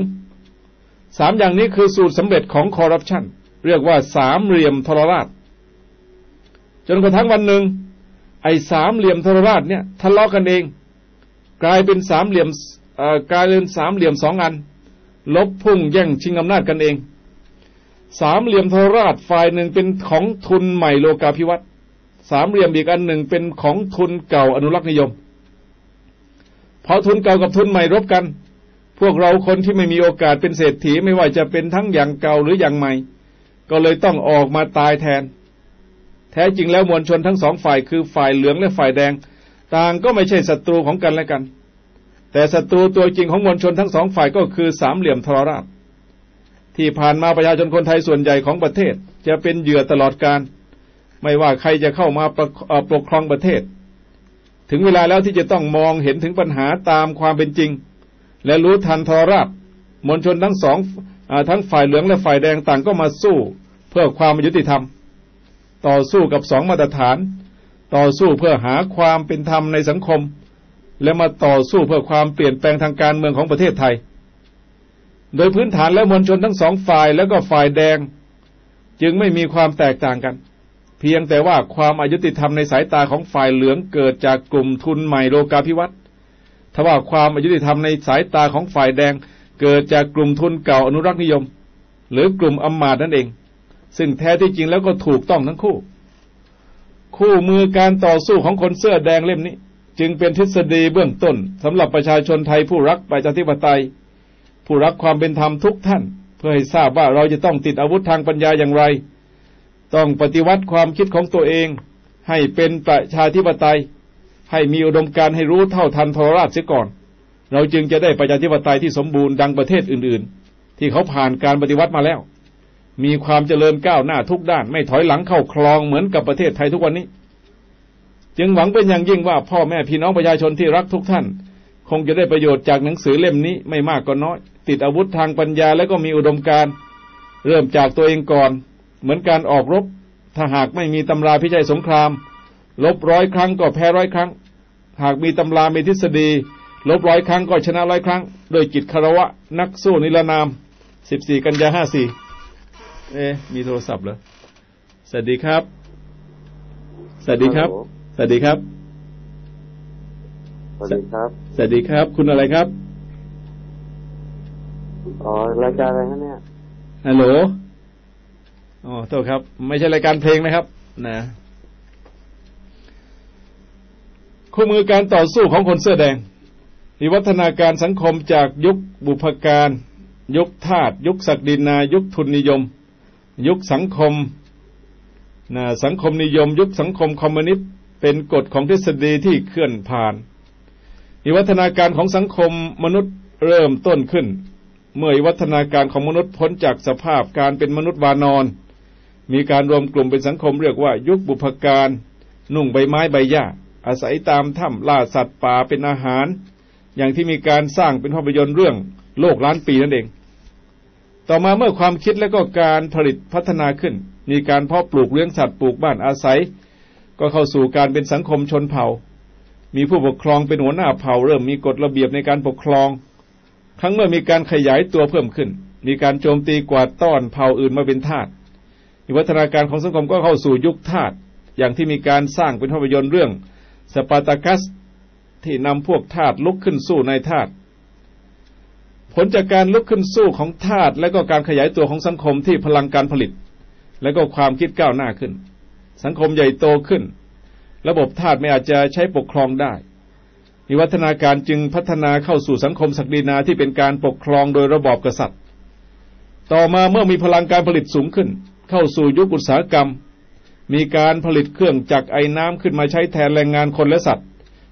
3อย่างนี้คือสูตรสำเร็จของคอร์รัปชันเรียกว่าสามเหลี่ยมทรราชจนกระทั่งวันหนึ่งไอ้สามเหลี่ยมทรราชเนี่ยทะเลาะกันเองกลายเป็นสามเหลี่ยม2 อันลบพุ่งแย่งชิงอำนาจกันเองสามเหลี่ยมทรราชฝ่ายหนึ่งเป็นของทุนใหม่โลกาภิวัตน์สามเหลี่ยมอีกอันหนึ่งเป็นของทุนเก่าอนุรักษ์นิยมพอทุนเก่ากับทุนใหม่รบกันพวกเราคนที่ไม่มีโอกาสเป็นเศรษฐีไม่ว่าจะเป็นทั้งอย่างเก่าหรืออย่างใหม่ก็เลยต้องออกมาตายแทนแท้จริงแล้วมวลชนทั้ง2ฝ่ายคือฝ่ายเหลืองและฝ่ายแดงต่างก็ไม่ใช่ศัตรูของกันและกันแต่ศัตรูตัวจริงของมวลชนทั้ง2ฝ่ายก็คือสามเหลี่ยมทรราชที่ผ่านมาประชาชนคนไทยส่วนใหญ่ของประเทศจะเป็นเหยื่อตลอดกาลไม่ว่าใครจะเข้ามาปกครองประเทศถึงเวลาแล้วที่จะต้องมองเห็นถึงปัญหาตามความเป็นจริงและรู้ทันทรราชมวลชนทั้งทั้งฝ่ายเหลืองและฝ่ายแดงต่างก็มาสู้เพื่อความยุติธรรมต่อสู้กับ2มาตรฐานต่อสู้เพื่อหาความเป็นธรรมในสังคมและมาต่อสู้เพื่อความเปลี่ยนแปลงทางการเมืองของประเทศไทยโดยพื้นฐานและมวลชนทั้ง2ฝ่ายแล้วก็ฝ่ายแดงจึงไม่มีความแตกต่างกันเพียงแต่ว่าความอยุติธรรมในสายตาของฝ่ายเหลืองเกิดจากกลุ่มทุนใหม่โลกาภิวัตน์ทว่าความอยุติธรรมในสายตาของฝ่ายแดงเกิดจากกลุ่มทุนเก่าอนุรักษ์นิยมหรือกลุ่มอำมาตย์นั่นเองซึ่งแท้ที่จริงแล้วก็ถูกต้องทั้งคู่มือการต่อสู้ของคนเสื้อแดงเล่มนี้จึงเป็นทฤษฎีเบื้องต้นสำหรับประชาชนไทยผู้รักประชาธิปไตยผู้รักความเป็นธรรมทุกท่านเพื่อให้ทราบว่าเราจะต้องติดอาวุธทางปัญญาอย่างไรต้องปฏิวัติความคิดของตัวเองให้เป็นประชาธิปไตยให้มีอุดมการณ์ให้รู้เท่าทันทรราชเสียก่อนเราจึงจะได้ประชาธิปไตยที่สมบูรณ์ดังประเทศอื่นๆที่เขาผ่านการปฏิวัติมาแล้วมีความเจริญก้าวหน้าทุกด้านไม่ถอยหลังเข้าคลองเหมือนกับประเทศไทยทุกวันนี้จึงหวังเป็นอย่างยิ่งว่าพ่อแม่พี่น้องประชาชนที่รักทุกท่านคงจะได้ประโยชน์จากหนังสือเล่มนี้ไม่มากก็น้อยติดอาวุธทางปัญญาและก็มีอุดมการณ์เริ่มจากตัวเองก่อนเหมือนการออกรบถ้าหากไม่มีตำราพิชัยสงครามลบ100 ครั้งก็แพ้100 ครั้งหากมีตำรามีทฤษฎีลบ100 ครั้งก็ชนะ100 ครั้งโดยจิตคารวะนักสู้นิรนาม14 กันยา 54มีโทรศัพท์เหรอสวัสดีครับสวัสดีครับสวัสดีครับสวัสดีครับสวัสดีครับคุณอะไรครับรายการอะไรครับเนี่ยฮัลโหลโทษครับไม่ใช่รายการเพลงนะครับนะคู่มือการต่อสู้ของคนเสื้อแดงวิวัฒนาการสังคมจากยุคบุพการยุคทาสยุคศักดินายุคทุนนิยมยุคสังคมสังคมนิยมยุคสังคมคอมมิวนิสต์เป็นกฎของทฤษฎีที่เคลื่อนผ่านวิวัฒนาการของสังคมมนุษย์เริ่มต้นขึ้นเมื่อวิวัฒนาการของมนุษย์พ้นจากสภาพการเป็นมนุษย์วานอนมีการรวมกลุ่มเป็นสังคมเรียกว่ายุคบุพการนุ่งใบไม้ใบหญ้าอาศัยตามถ้ำล่าสัตว์ป่าเป็นอาหารอย่างที่มีการสร้างเป็นภาพยนตร์เรื่องโลกล้านปีนั่นเองต่อมาเมื่อความคิดและก็การผลิตพัฒนาขึ้นมีการเพาะปลูกเลี้ยงสัตว์ปลูกบ้านอาศัยก็เข้าสู่การเป็นสังคมชนเผ่ามีผู้ปกครองเป็นหัวหน้าเผ่าเริ่มมีกฎระเบียบในการปกครองครั้งเมื่อมีการขยายตัวเพิ่มขึ้นมีการโจมตีกวาดต้อนเผ่าอื่นมาเป็นทาสวิวัฒนาการของสังคมก็เข้าสู่ยุคทาสอย่างที่มีการสร้างเป็นภาพยนตร์เรื่องสปาร์ตาคัสที่นำพวกทาสลุกขึ้นสู้ในทาสผลจากการลุกขึ้นสู้ของทาสและก็การขยายตัวของสังคมที่พลังการผลิตและก็ความคิดก้าวหน้าขึ้นสังคมใหญ่โตขึ้นระบบทาสไม่อาจจะใช้ปกครองได้วิวัฒนาการจึงพัฒนาเข้าสู่สังคมศักดินาที่เป็นการปกครองโดยระบอบกษัตริย์ต่อมาเมื่อมีพลังการผลิตสูงขึ้นเข้าสู่ยุคอุตสาหกรรมมีการผลิตเครื่องจักรไอ้น้ำขึ้นมาใช้แทนแรงงานคนและสัตว์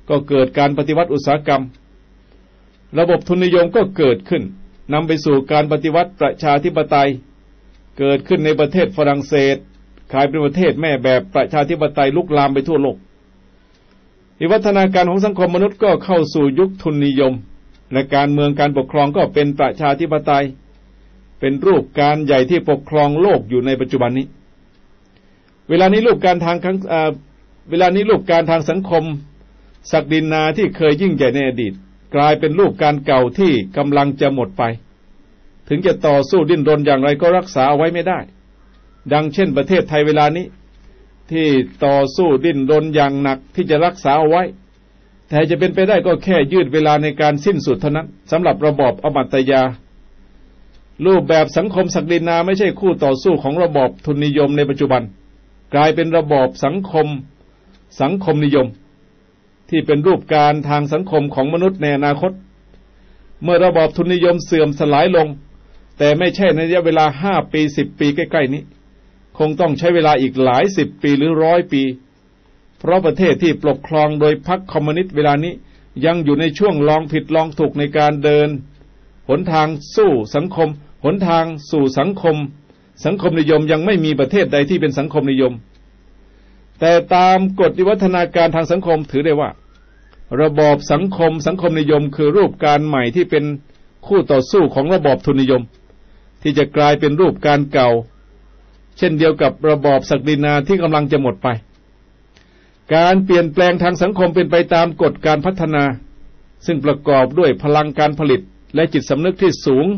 ก็เกิดการปฏิวัติอุตสาหกรรมระบบทุนนิยมก็เกิดขึ้นนำไปสู่การปฏิวัติประชาธิปไตยเกิดขึ้นในประเทศฝรั่งเศสกลายเป็นประเทศแม่แบบประชาธิปไตยลุกลามไปทั่วโลกวิวัฒนาการของสังคมมนุษย์ก็เข้าสู่ยุคทุนนิยมและการเมืองการปกครองก็เป็นประชาธิปไตยเป็นรูปการใหญ่ที่ปกครองโลกอยู่ในปัจจุบันนี้เวลานี้รูปการทางสังคมศักดินาที่เคยยิ่งใหญ่ในอดีตกลายเป็นรูปการเก่าที่กำลังจะหมดไปถึงจะต่อสู้ดิ้นรนอย่างไรก็รักษาเอาไว้ไม่ได้ดังเช่นประเทศไทยเวลานี้ที่ต่อสู้ดิ้นรนอย่างหนักที่จะรักษาเอาไว้แต่จะเป็นไปได้ก็แค่ยืดเวลาในการสิ้นสุดเท่านั้นสำหรับระบอบอมัตยารูปแบบสังคมศักดินาไม่ใช่คู่ต่อสู้ของระบอบทุนนิยมในปัจจุบันกลายเป็นระบอบสังคมนิยมที่เป็นรูปการทางสังคมของมนุษย์ในอนาคตเมื่อระบอบทุนนิยมเสื่อมสลายลงแต่ไม่ใช่ในระยะเวลา5 ปี 10 ปีใกล้ๆนี้คงต้องใช้เวลาอีกหลาย10 ปีหรือ100 ปีเพราะประเทศที่ปกครองโดยพรรคคอมมิวนิสต์เวลานี้ยังอยู่ในช่วงลองผิดลองถูกในการเดินหนทางสู่สังคมสังคมนิยมยังไม่มีประเทศใดที่เป็นสังคมนิยมแต่ตามกฎวิวัฒนาการทางสังคมถือได้ว่าระบอบสังคมนิยมคือรูปการใหม่ที่เป็นคู่ต่อสู้ของระบอบทุนนิยมที่จะกลายเป็นรูปการเก่าเช่นเดียวกับระบอบศักดินาที่กำลังจะหมดไปการเปลี่ยนแปลงทางสังคมเป็นไปตามกฎการพัฒนาซึ่งประกอบด้วยพลังการผลิตและจิตสำนึกที่สูง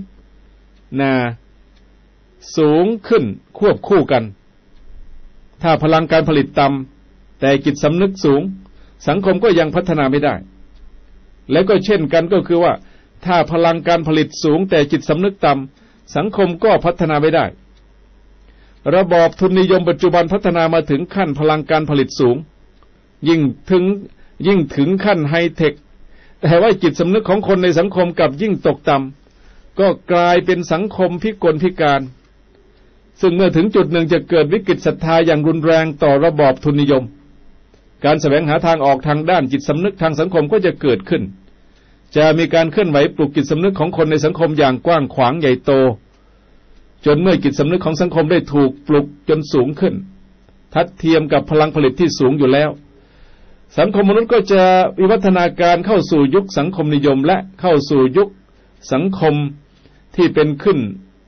ขึ้นควบคู่กันถ้าพลังการผลิตต่ำแต่จิตสำนึกสูงสังคมก็ยังพัฒนาไม่ได้และก็เช่นกันก็คือว่าถ้าพลังการผลิตสูงแต่จิตสำนึกต่ำสังคมก็พัฒนาไม่ได้ระบอบทุนนิยมปัจจุบันพัฒนามาถึงขั้นพลังการผลิตสูงยิ่งถึงขั้นไฮเทคแต่ว่าจิตสำนึกของคนในสังคมกับยิ่งตกต่ำก็กลายเป็นสังคมพิกลพิการซึ่งเมื่อถึงจุดหนึ่งจะเกิดวิกฤตศรัทธาอย่างรุนแรงต่อระบอบทุนนิยมการแสวงหาทางออกทางด้านจิตสำนึกทางสังคมก็จะเกิดขึ้นจะมีการเคลื่อนไหวปลุกจิตสำนึกของคนในสังคมอย่างกว้างขวางใหญ่โตจนเมื่อจิตสำนึกของสังคมได้ถูกปลุกจนสูงขึ้นทัดเทียมกับพลังผลิตที่สูงอยู่แล้วสังคมมนุษย์ก็จะวิวัฒนาการเข้าสู่ยุคสังคมนิยมและเข้าสู่ยุคสังคมที่เป็นขึ้น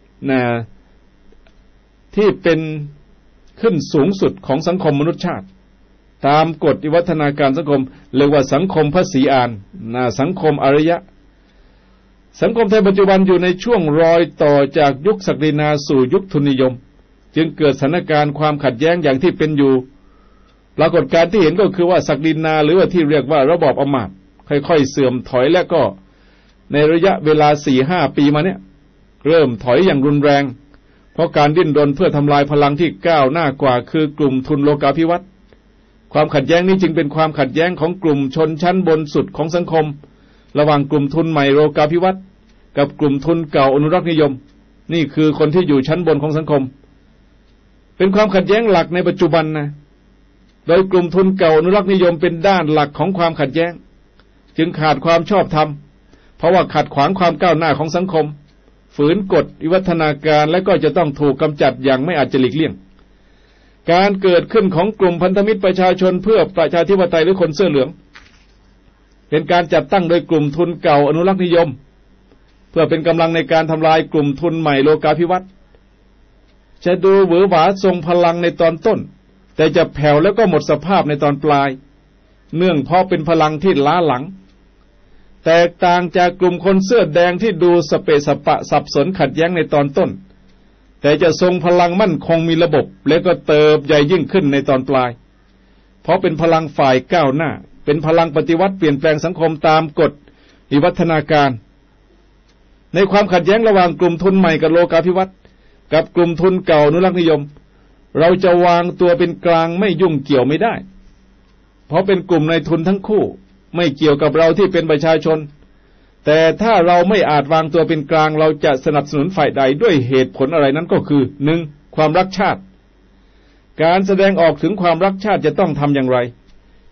สูงสุดของสังคมมนุษยชาติตามกฎวิวัฒนาการสังคมเรียกว่าสังคมพระศรีอานสังคมอารยะสังคมไทยปัจจุบันอยู่ในช่วงรอยต่อจากยุคศักดินาสู่ยุคทุนนิยมจึงเกิดสถานการณ์ความขัดแย้งอย่างที่เป็นอยู่ปรากฏการณ์ที่เห็นก็คือว่าศักดินาหรือว่าที่เรียกว่าระบอบอำมาตย์ค่อยๆเสื่อมถอยและก็ในระยะเวลา 4-5 ปีมาเนี่ยเริ่มถอยอย่างรุนแรงเพราะการดิ้นรนเพื่อทำลายพลังที่ก้าวหน้ากว่าคือกลุ่มทุนโลกาภิวัตน์ความขัดแย้งนี้จึงเป็นความขัดแย้งของกลุ่มชนชั้นบนสุดของสังคมระหว่างกลุ่มทุนใหม่โลกาภิวัตน์กับกลุ่มทุนเก่าอนุรักษ์นิยมนี่คือคนที่อยู่ชั้นบนของสังคมเป็นความขัดแย้งหลักในปัจจุบันโดยกลุ่มทุนเก่าอนุรักษ์นิยมเป็นด้านหลักของความขัดแย้งจึงขาดความชอบธรรมเพราะว่าขัดขวางความก้าวหน้าของสังคมฝืนกฎวิวัฒนาการและก็จะต้องถูกกำจัดอย่างไม่อาจจะหลีกเลี่ยงการเกิดขึ้นของกลุ่มพันธมิตรประชาชนเพื่อประชาธิปไตยหรือคนเสื้อเหลืองเป็นการจัดตั้งโดยกลุ่มทุนเก่าอนุรักษ์นิยมเพื่อเป็นกำลังในการทำลายกลุ่มทุนใหม่โลกาภิวัตน์จะดูหวือหวาทรงพลังในตอนต้นแต่จะแผ่วแล้วก็หมดสภาพในตอนปลายเนื่องเพราะเป็นพลังที่ล้าหลังแตกต่างจากกลุ่มคนเสื้อแดงที่ดูสเปะสปะสับสนขัดแย้งในตอนต้นแต่จะทรงพลังมั่นคงมีระบบและก็เติบใหญ่ยิ่งขึ้นในตอนปลายเพราะเป็นพลังฝ่ายก้าวหน้าเป็นพลังปฏิวัติเปลี่ยนแปลงสังคมตามกฎวิวัฒนาการในความขัดแย้งระหว่างกลุ่มทุนใหม่กับโลกาภิวัตน์กับกลุ่มทุนเก่าอนุรักษ์นิยมเราจะวางตัวเป็นกลางไม่ยุ่งเกี่ยวไม่ได้เพราะเป็นกลุ่มนายทุนทั้งคู่ไม่เกี่ยวกับเราที่เป็นประชาชนแต่ถ้าเราไม่อาจวางตัวเป็นกลางเราจะสนับสนุนฝ่ายใดด้วยเหตุผลอะไรนั้นก็คือ 1. ความรักชาติการแสดงออกถึงความรักชาติจะต้องทำอย่างไร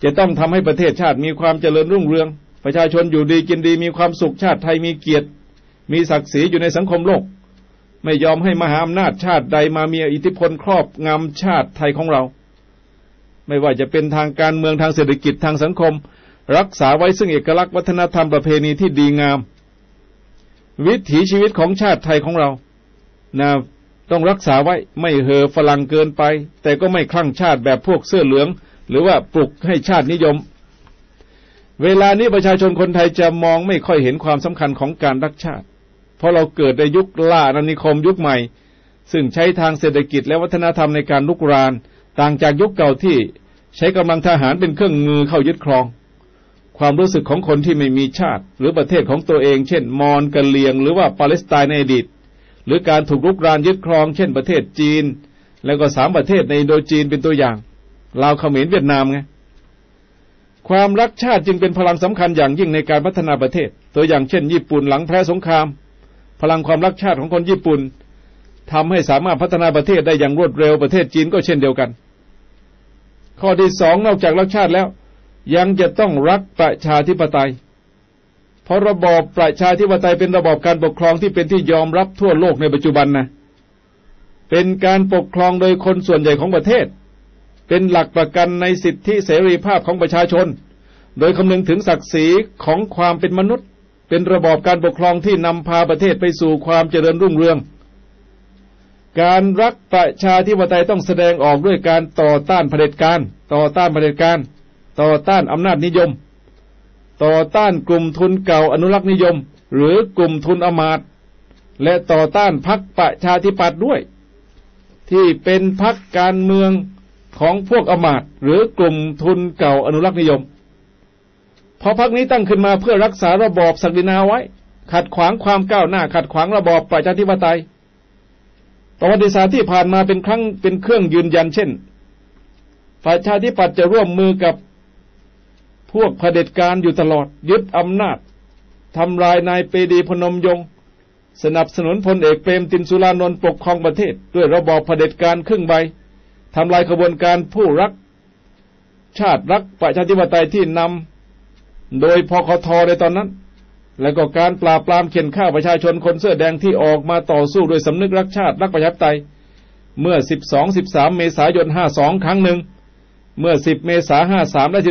จะต้องทำให้ประเทศชาติมีความเจริญรุ่งเรืองประชาชนอยู่ดีกินดีมีความสุขชาติไทยมีเกียรติมีศักดิ์ศรีอยู่ในสังคมโลกไม่ยอมให้มหาอำนาจชาติใดมามีอิทธิพลครอบงำชาติไทยของเราไม่ว่าจะเป็นทางการเมืองทางเศรษฐกิจทางสังคมรักษาไว้ซึ่งเอกลักษณ์วัฒนธรรมประเพณีที่ดีงามวิถีชีวิตของชาติไทยของเราต้องรักษาไว้ไม่เห่อฝรั่งเกินไปแต่ก็ไม่คลั่งชาติแบบพวกเสื้อเหลืองหรือว่าปลุกให้ชาตินิยมเวลานี้ประชาชนคนไทยจะมองไม่ค่อยเห็นความสำคัญของการรักชาติเพราะเราเกิดในยุคล่าอาณานิคมยุคใหม่ซึ่งใช้ทางเศรษฐกิจและวัฒนธรรมในการลุกรานต่างจากยุคเก่าที่ใช้กำลังทหารเป็นเครื่องมือเข้ายึดครองความรู้สึกของคนที่ไม่มีชาติหรือประเทศของตัวเองเช่นมอญกะเหรี่ยงหรือว่าปาเลสไตน์ในอดีตหรือการถูกรุกรานยึดครองเช่นประเทศจีนแล้วก็3ประเทศในอินโดจีนเป็นตัวอย่างลาวเขมรเวียดนามไงความรักชาติจึงเป็นพลังสำคัญอย่างยิ่งในการพัฒนาประเทศตัวอย่างเช่นญี่ปุ่นหลังแพ้สงครามพลังความรักชาติของคนญี่ปุ่นทำให้สามารถพัฒนาประเทศได้อย่างรวดเร็วประเทศจีนก็เช่นเดียวกันข้อที่2นอกจากรักชาติแล้วยังจะต้องรักประชาธิปไตยเพราะระบอบประชาธิปไตยเป็นระบอบการปกครองที่เป็นที่ยอมรับทั่วโลกในปัจจุบันเป็นการปกครองโดยคนส่วนใหญ่ของประเทศเป็นหลักประกันในสิทธิเสรีภาพของประชาชนโดยคำนึงถึงศักดิ์ศรีของความเป็นมนุษย์เป็นระบอบการปกครองที่นำพาประเทศไปสู่ความเจริญรุ่งเรืองการรักประชาธิปไตยต้องแสดงออกด้วยการต่อต้านเผด็จการต่อต้านอำนาจนิยมต่อต้านกลุ่มทุนเก่าอนุรักษ์นิยมหรือกลุ่มทุนอมาตย์และต่อต้านพรรคประชาธิปัตย์ด้วยที่เป็นพรรคการเมืองของพวกอมาตย์หรือกลุ่มทุนเก่าอนุรักษ์นิยมพอพรรคนี้ตั้งขึ้นมาเพื่อรักษาระบอบศักดินาไว้ขัดขวางความก้าวหน้าขัดขวางระบอบประชาธิปไตยประวัติศาสตร์ที่ผ่านมาเป็นเครื่องยืนยันเช่นประชาธิปัตย์จะร่วมมือกับพวกเผด็จการอยู่ตลอดยึดอำนาจทำลายนายปรีดีพนมยงค์สนับสนุนพลเอกเปรมติณสุรานนท์ปกครองประเทศด้วยระบอบเผด็จการครึ่งใบทำลายขบวนการผู้รักชาติรักประชาธิปไตยที่นำโดยพคท.ในตอนนั้นและก็การปราบปรามเข็นฆ่าประชาชนคนเสื้อแดงที่ออกมาต่อสู้ด้วยสำนึกรักชาติรักประชาธิปไตยเมื่อ12-13 เมษายน 52 ครั้งหนึ่งเมื่อ10 เมษายน 53และ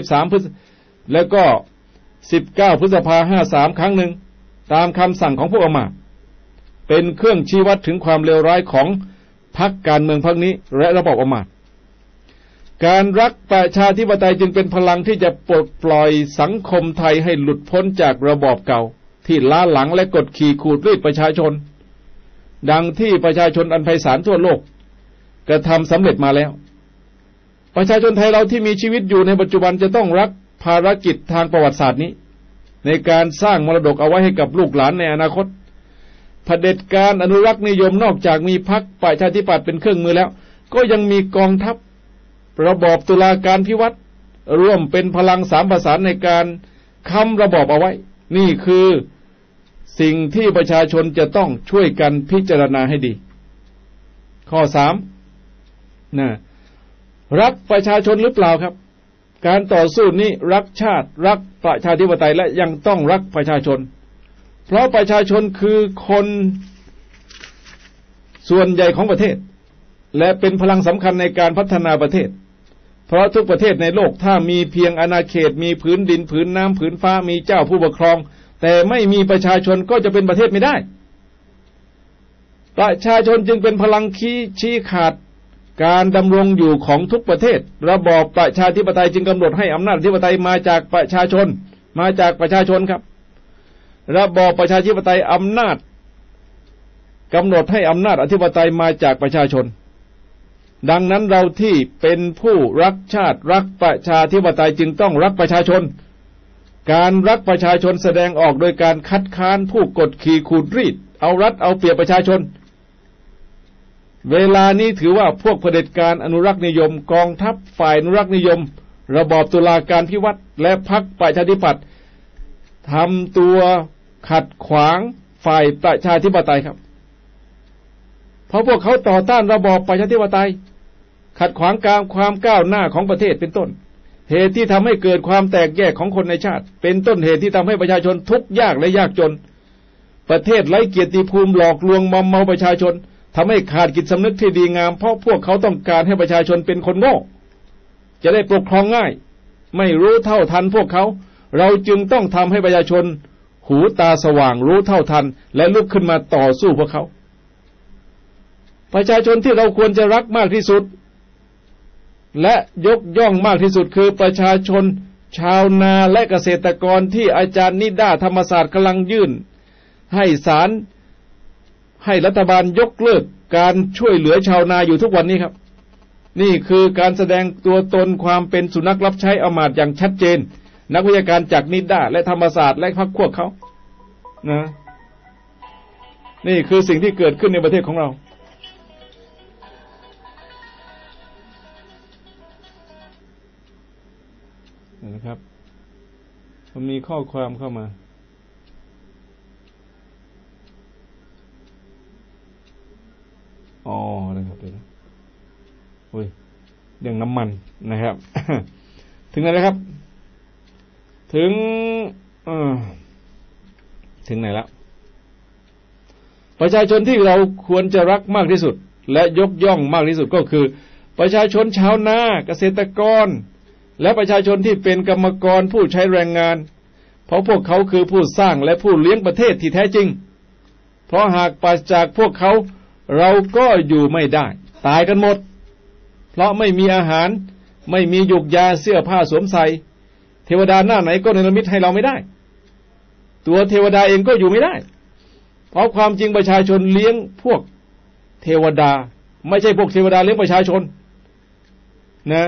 13แล้วก็19 พฤษภาคม 53 ครั้งหนึ่งตามคำสั่งของพวกอมาตย์เป็นเครื่องชี้วัดถึงความเลวร้ายของพรรคการเมืองพรรคนี้และระบบอมาตย์การรักประชาธิปไตยจึงเป็นพลังที่จะปลดปล่อยสังคมไทยให้หลุดพ้นจากระบอบเก่าที่ล้าหลังและกดขี่ขูดรีดประชาชนดังที่ประชาชนอันไพศาลทั่วโลกกระทำสำเร็จมาแล้วประชาชนไทยเราที่มีชีวิตอยู่ในปัจจุบันจะต้องรักภารกิจทางประวัติศาสตร์นี้ในการสร้างมรดกเอาไว้ให้กับลูกหลานในอนาคตเผด็จการอนุรักษ์นิยมนอกจากมีพรรคประชาธิปัตย์เป็นเครื่องมือแล้วก็ยังมีกองทัพระบอบตุลาการพิวัตรร่วมเป็นพลังสามประสานในการค้ำระบอบเอาไว้นี่คือสิ่งที่ประชาชนจะต้องช่วยกันพิจารณาให้ดีข้อ3รักประชาชนหรือเปล่าครับการต่อสู้นี้รักชาติรักประชาธิปไตยและยังต้องรักประชาชนเพราะประชาชนคือคนส่วนใหญ่ของประเทศและเป็นพลังสำคัญในการพัฒนาประเทศเพราะทุกประเทศในโลกถ้ามีเพียงอาณาเขตมีผืนดินผืนน้ำผืนฟ้ามีเจ้าผู้ปกครองแต่ไม่มีประชาชนก็จะเป็นประเทศไม่ได้ประชาชนจึงเป็นพลังชี้ขาดการดำรงอยู่ของทุกประเทศระบอบประชาธิปไตยจึงกำหนดให้อำนาจอธิปไตยมาจากประชาชนครับระบอบประชาธิปไตยอำนาจกำหนดให้อำนาจอธิปไตยมาจากประชาชนดังนั้นเราที่เป็นผู้รักชาติรักประชาธิปไตยจึงต้องรักประชาชนการรักประชาชนแสดงออกโดยการคัดค้านผู้กดขี่ขูดรีดเอารัดเอาเปรียบประชาชนเวลานี้ถือว่าพวกเผด็จการอนุรักษ์นิยมกองทัพฝ่ายอนุรักษ์นิยมระบอบตุลาการพิวัตรและพรรคประชาธิปัตย์ทำตัวขัดขวางฝ่ายประชาธิปไตยครับเพราะพวกเขาต่อต้านระบอบประชาธิปไตยขัดขวางความก้าวหน้าของประเทศเป็นต้นเหตุที่ทำให้เกิดความแตกแยกของคนในชาติเป็นต้นเหตุที่ทำให้ประชาชนทุกข์ยากและยากจนประเทศไร้เกียรติภูมิหลอกลวงมอมเมาประชาชนทำให้ขาดจิตสำนึกที่ดีงามเพราะพวกเขาต้องการให้ประชาชนเป็นคนโง่จะได้ปกครองง่ายไม่รู้เท่าทันพวกเขาเราจึงต้องทำให้ประชาชนหูตาสว่างรู้เท่าทันและลุกขึ้นมาต่อสู้พวกเขาประชาชนที่เราควรจะรักมากที่สุดและยกย่องมากที่สุดคือประชาชนชาวนาและเกษตรกรที่อาจารย์นิด้าธรรมศาสตร์กำลังยื่นให้ศาลให้รัฐบาลยกเลิกการช่วยเหลือชาวนาอยู่ทุกวันนี้ครับนี่คือการแสดงตัวตนความเป็นสุนัขรับใช้อำมาตย์อย่างชัดเจนนักวิชาการจากนิด้าและธรรมศาสตร์และพรรคพวกเขานะนี่คือสิ่งที่เกิดขึ้นในประเทศของเรานะครับมันมีข้อความเข้ามาอ๋อนะครับเดี๋ยวนะโอ้ยเรื่องน้ำมันนะครับ ถึงไหนแล้วครับถึงไหนแล้วประชาชนที่เราควรจะรักมากที่สุดและยกย่องมากที่สุดก็คือประชาชนชาวนาเกษตรกรและประชาชนที่เป็นกรรมกรผู้ใช้แรงงานเพราะพวกเขาคือผู้สร้างและผู้เลี้ยงประเทศที่แท้จริงเพราะหากปราศจากพวกเขาเราก็อยู่ไม่ได้ตายกันหมดเพราะไม่มีอาหารไม่มีหยุกยาเสื้อผ้าสวมใส่เทวดาหน้าไหนก็เนรมิตให้เราไม่ได้ตัวเทวดาเองก็อยู่ไม่ได้เพราะความจริงประชาชนเลี้ยงพวกเทวดาไม่ใช่พวกเทวดาเลี้ยงประชาชนนะ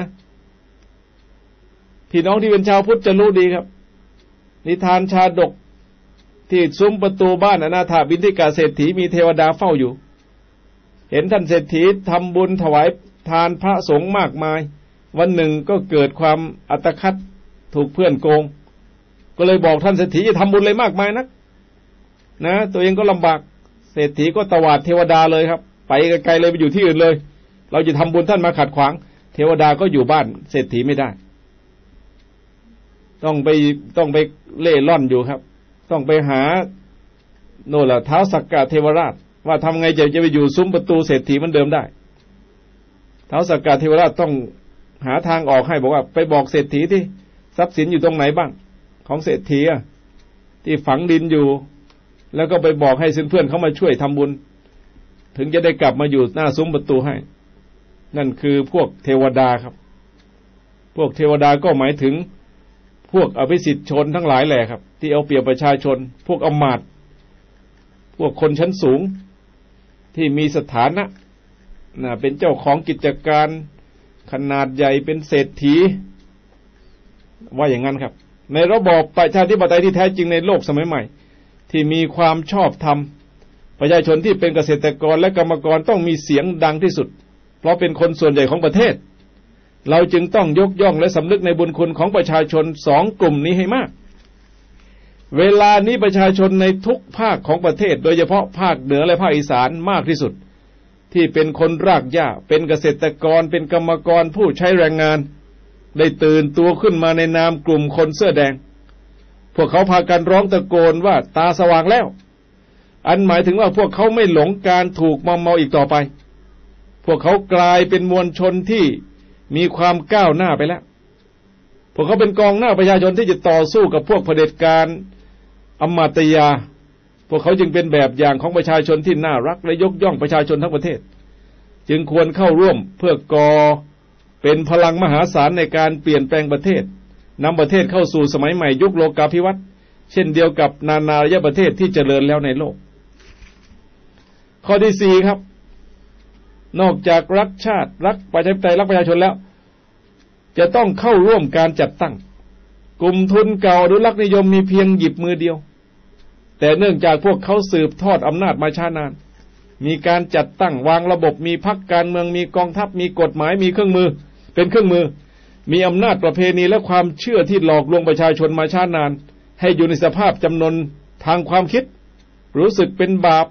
พี่น้องที่เป็นชาวพุทธจะรู้ดีครับนิทานชาดกที่ซุ้มประตูบ้านอนาถบิณฑิกาเศรษฐีมีเทวดาเฝ้าอยู่เห็นท่านเศรษฐีทำบุญถวายทานพระสงฆ์มากมายวันหนึ่งก็เกิดความอัตคัดถูกเพื่อนโกงก็เลยบอกท่านเศรษฐีจะทำบุญเลยมากมายนักนะตัวเองก็ลำบากเศรษฐีก็ตวาดเทวดาเลยครับไปไกลๆเลยไปอยู่ที่อื่นเลยเราจะทำบุญท่านมาขัดขวางเทวดาก็อยู่บ้านเศรษฐีไม่ได้ต้องไปเล่ร่อนอยู่ครับต้องไปหาโน่นล่ะท้าวสักกะเทวราชว่าทำไงจะไปอยู่ซุ้มประตูเศรษฐีเหมือนเดิมได้ท้าวสักกะเทวราชต้องหาทางออกให้บอกว่าไปบอกเศรษฐีที่ทรัพย์สินอยู่ตรงไหนบ้างของเศรษฐีที่ฝังดินอยู่แล้วก็ไปบอกให้เพื่อนเขามาช่วยทำบุญถึงจะได้กลับมาอยู่หน้าซุ้มประตูให้นั่นคือพวกเทวดาครับพวกเทวดาก็หมายถึงพวกอภิสิทธิชนทั้งหลายแหละครับที่เอาเปรียบประชาชนพวกอำมาตย์พวกคนชั้นสูงที่มีสถานะเป็นเจ้าของกิจการขนาดใหญ่เป็นเศรษฐีว่าอย่างนั้นครับในระบอบประชาธิปไตยที่แท้จริงในโลกสมัยใหม่ที่มีความชอบธรรมประชาชนที่เป็นเกษตรกรและกรรมกรต้องมีเสียงดังที่สุดเพราะเป็นคนส่วนใหญ่ของประเทศเราจึงต้องยกย่องและสำนึกในบุญคุณของประชาชนสองกลุ่มนี้ให้มากเวลานี้ประชาชนในทุกภาคของประเทศโดยเฉพาะภาคเหนือและภาคอีสานมากที่สุดที่เป็นคนรากหญ้าเป็นเกษตรกรเป็นกรรมกรผู้ใช้แรงงานได้ตื่นตัวขึ้นมาในนามกลุ่มคนเสื้อแดงพวกเขาพากันร้องตะโกนว่าตาสว่างแล้วอันหมายถึงว่าพวกเขาไม่หลงการถูกมอมเมาอีกต่อไปพวกเขากลายเป็นมวลชนที่มีความก้าวหน้าไปแล้วพวกเขาเป็นกองหน้าประชาชนที่จะต่อสู้กับพวกเผด็จการอำมาตยาพวกเขาจึงเป็นแบบอย่างของประชาชนที่น่ารักและยกย่องประชาชนทั้งประเทศจึงควรเข้าร่วมเพื่อก่อเป็นพลังมหาศาลในการเปลี่ยนแปลงประเทศนำประเทศเข้าสู่สมัยใหม่ยุคโลกาภิวัตน์เช่นเดียวกับนานาอารยประเทศที่เจริญแล้วในโลกข้อที่4ครับนอกจากรักชาติรักประชาธิปไตยรักประชาชนแล้วจะต้องเข้าร่วมการจัดตั้งกลุ่มทุนเก่าอนุรักษ์นิยมมีเพียงหยิบมือเดียวแต่เนื่องจากพวกเขาสืบทอดอำนาจมาช้านานมีการจัดตั้งวางระบบมีพรรคการเมืองมีกองทัพมีกฎหมายมีเครื่องมือเป็นเครื่องมือมีอำนาจประเพณีและความเชื่อที่หลอกลวงประชาชนมาช้านานให้อยู่ในสภาพจำนนทางความคิดรู้สึกเป็นบาป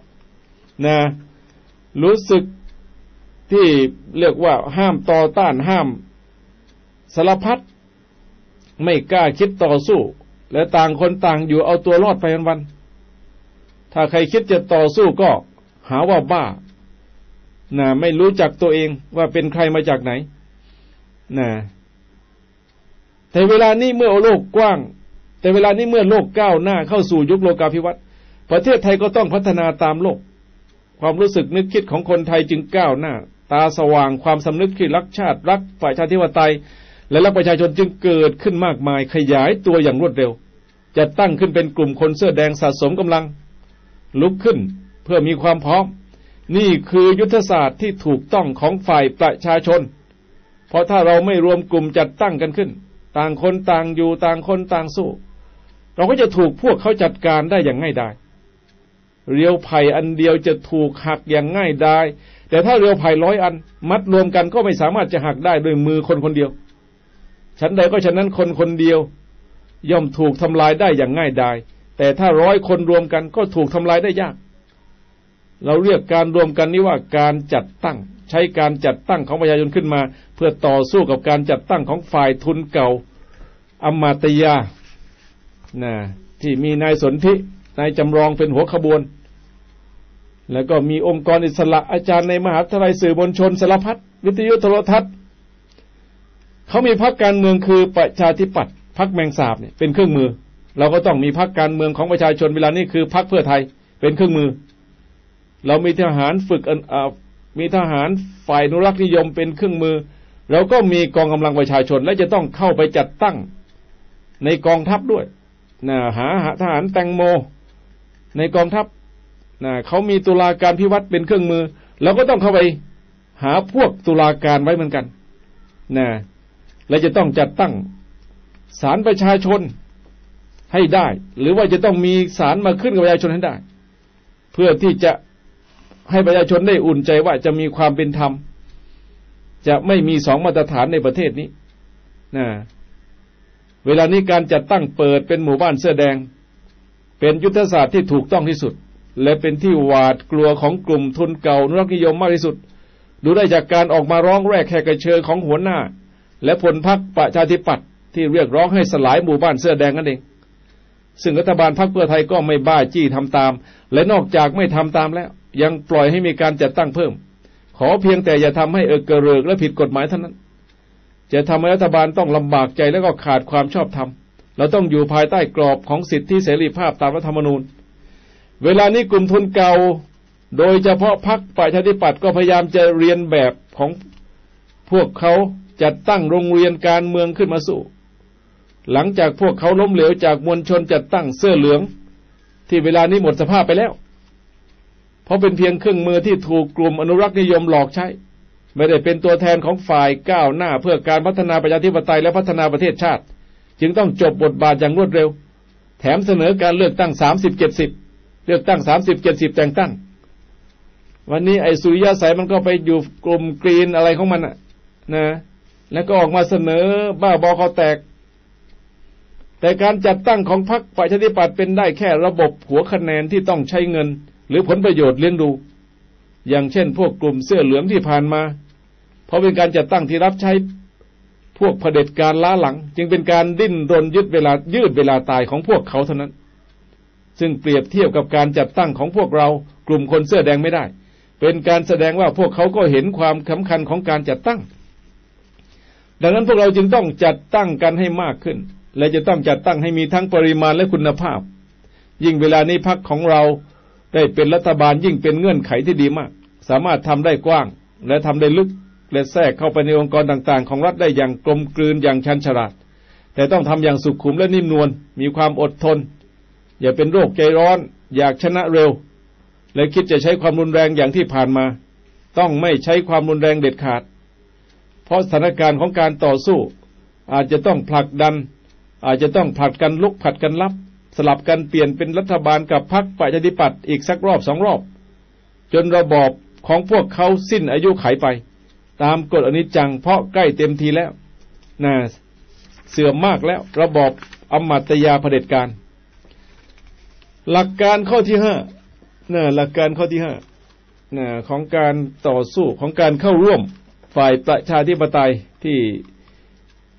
รู้สึกที่เรียกว่าห้ามต่อต้านห้ามสารพัดไม่กล้าคิดต่อสู้และต่างคนต่างอยู่เอาตัวรอดไปวันๆถ้าใครคิดจะต่อสู้ก็หาว่าบ้าไม่รู้จักตัวเองว่าเป็นใครมาจากไหนแต่เวลานี้เมื่อโลกกว้างแต่เวลานี้เมื่อโลกก้าวหน้าเข้าสู่ยุคโลกาภิวัตน์ประเทศไทยก็ต้องพัฒนาตามโลกความรู้สึกนึกคิดของคนไทยจึงก้าวหน้าตาสว่างความสำนึกที่รักชาติรักประชาธิปไตยและรักประชาชนจึงเกิดขึ้นมากมายขยายตัวอย่างรวดเร็วจะตั้งขึ้นเป็นกลุ่มคนเสื้อแดงสะสมกำลังลุกขึ้นเพื่อมีความพร้อมนี่คือยุทธศาสตร์ที่ถูกต้องของฝ่ายประชาชนเพราะถ้าเราไม่รวมกลุ่มจัดตั้งกันขึ้นต่างคนต่างอยู่ต่างคนต่างสู้เราก็จะถูกพวกเขาจัดการได้อย่างง่ายดายเรียวไผ่อันเดียวจะถูกหักอย่างง่ายดายแต่ถ้าเรียวไผ่100 อันมัดรวมกันก็ไม่สามารถจะหักได้ด้วยมือคนคนเดียวฉันใดก็ฉะนั้นคนคนเดียวย่อมถูกทำลายได้อย่างง่ายดายแต่ถ้า100 คนรวมกันก็ถูกทำลายได้ยากเราเรียกการรวมกันนี้ว่าการจัดตั้งใช้การจัดตั้งของประชาชนขึ้นมาเพื่อต่อสู้กับการจัดตั้งของฝ่ายทุนเก่าอมาตยาที่มีนายสนธินายจำลองเป็นหัวขบวนแล้วก็มีองค์กรอิสระอาจารย์ในมหาวิทยาลัยสื่อมวลชนสารพัดวิทยุโทรทัศน์เขามีพรรคการเมืองคือประชาธิปัตย์พรรคแมงสาบเนี่ยเป็นเครื่องมือเราก็ต้องมีพรรคการเมืองของประชาชนเวลานี้คือพรรคเพื่อไทยเป็นเครื่องมือเรามีทหารฝึกมีทหารฝ่ายอนุรักษ์นิยมเป็นเครื่องมือเราก็มีกองกำลังประชาชนและจะต้องเข้าไปจัดตั้งในกองทัพด้วยหาทหารแตงโมในกองทัพเขามีตุลาการพิวัตรเป็นเครื่องมือเราก็ต้องเข้าไปหาพวกตุลาการไว้เหมือนกันและจะต้องจัดตั้งศาลประชาชนให้ได้หรือว่าจะต้องมีศาลมาขึ้นกับประชาชนให้ได้เพื่อที่จะให้ประชาชนได้อุ่นใจว่าจะมีความเป็นธรรมจะไม่มี2 มาตรฐานในประเทศนี้เวลานี้การจัดตั้งเปิดเป็นหมู่บ้านเสื้อแดงเป็นยุทธศาสตร์ที่ถูกต้องที่สุดและเป็นที่หวาดกลัวของกลุ่มทุนเก่าอนุรักษ์นิยมมากที่สุดดูได้จากการออกมาร้องแรกแหกกระเชอของหัวหน้าและผลพรรคประชาธิปัตย์ที่เรียกร้องให้สลายหมู่บ้านเสื้อแดงนั่นเองซึ่งรัฐบาลพรรคเพื่อไทยก็ไม่บ้าจี้ทำตามและนอกจากไม่ทำตามแล้วยังปล่อยให้มีการจัดตั้งเพิ่มขอเพียงแต่อย่าทำให้เกระเริกและผิดกฎหมายเท่านั้นจะทำให้รัฐบาลต้องลำบากใจและก็ขาดความชอบธรรมเราต้องอยู่ภายใต้กรอบของสิทธิเสรีภาพตามรัฐธรรมนูญเวลานี้กลุ่มทุนเก่าโดยเฉพาะพรรคประชาธิปัตย์ก็พยายามจะเรียนแบบของพวกเขาจัดตั้งโรงเรียนการเมืองขึ้นมาสู้หลังจากพวกเขาล้มเหลวจากมวลชนจัดตั้งเสื้อเหลืองที่เวลานี้หมดสภาพไปแล้วเพราะเป็นเพียงเครื่องมือที่ถูกกลุ่มอนุรักษ์นิยมหลอกใช้ไม่ได้เป็นตัวแทนของฝ่ายก้าวหน้าเพื่อการพัฒนาประชาธิปไตยและพัฒนาประเทศชาติจึงต้องจบบทบาทอย่างรวดเร็วแถมเสนอการเลือกตั้ง30-70เลือกตั้ง30-70แต่งตั้งวันนี้ไอ้สุริยะใสมันก็ไปอยู่กลุ่มกรีนอะไรของมันแล้วก็ออกมาเสนอบ้าบอคอแตกแต่การจัดตั้งของพรรคประชาธิปัตย์เป็นได้แค่ระบบหัวคะแนนที่ต้องใช้เงินหรือผลประโยชน์เลี้ยงดูอย่างเช่นพวกกลุ่มเสื้อเหลืองที่ผ่านมาเพราะเป็นการจัดตั้งที่รับใช้พวกเผด็จการล้าหลังจึงเป็นการดิ้นรนยืดเวลาตายของพวกเขาเท่านั้นซึ่งเปรียบเทียบกับการจัดตั้งของพวกเรากลุ่มคนเสื้อแดงไม่ได้เป็นการแสดงว่าพวกเขาก็เห็นความสำคัญของการจัดตั้งดังนั้นพวกเราจึงต้องจัดตั้งกันให้มากขึ้นและจะต้องจัดตั้งให้มีทั้งปริมาณและคุณภาพยิ่งเวลานี้พรรคของเราได้เป็นรัฐบาลยิ่งเป็นเงื่อนไขที่ดีมากสามารถทำได้กว้างและทำได้ลึกและแทรกเข้าไปในองค์กรต่างๆของรัฐได้อย่างกลมกลืนอย่างชันฉลาดแต่ต้องทำอย่างสุขุมและนิ่มนวลมีความอดทนอย่าเป็นโรคใจร้อนอยากชนะเร็วและคิดจะใช้ความรุนแรงอย่างที่ผ่านมาต้องไม่ใช้ความรุนแรงเด็ดขาดเพราะสถานการณ์ของการต่อสู้อาจจะต้องผลักดันอาจจะต้องผลัดกันลุกผลัดกันรับสลับกันเปลี่ยนเป็นรัฐบาลกับพรรคประชาธิปัตย์อีกสักรอบ2 รอบจนระบอบของพวกเขาสิ้นอายุไขไปตามกฎอนิจจังเพราะใกล้เต็มทีแล้วเสื่อมมากแล้วระบอบอมาตยาเผด็จการหลักการข้อที่5หลักการข้อที่5ของการต่อสู้ของการเข้าร่วมฝ่ายประชาธิปไตยที่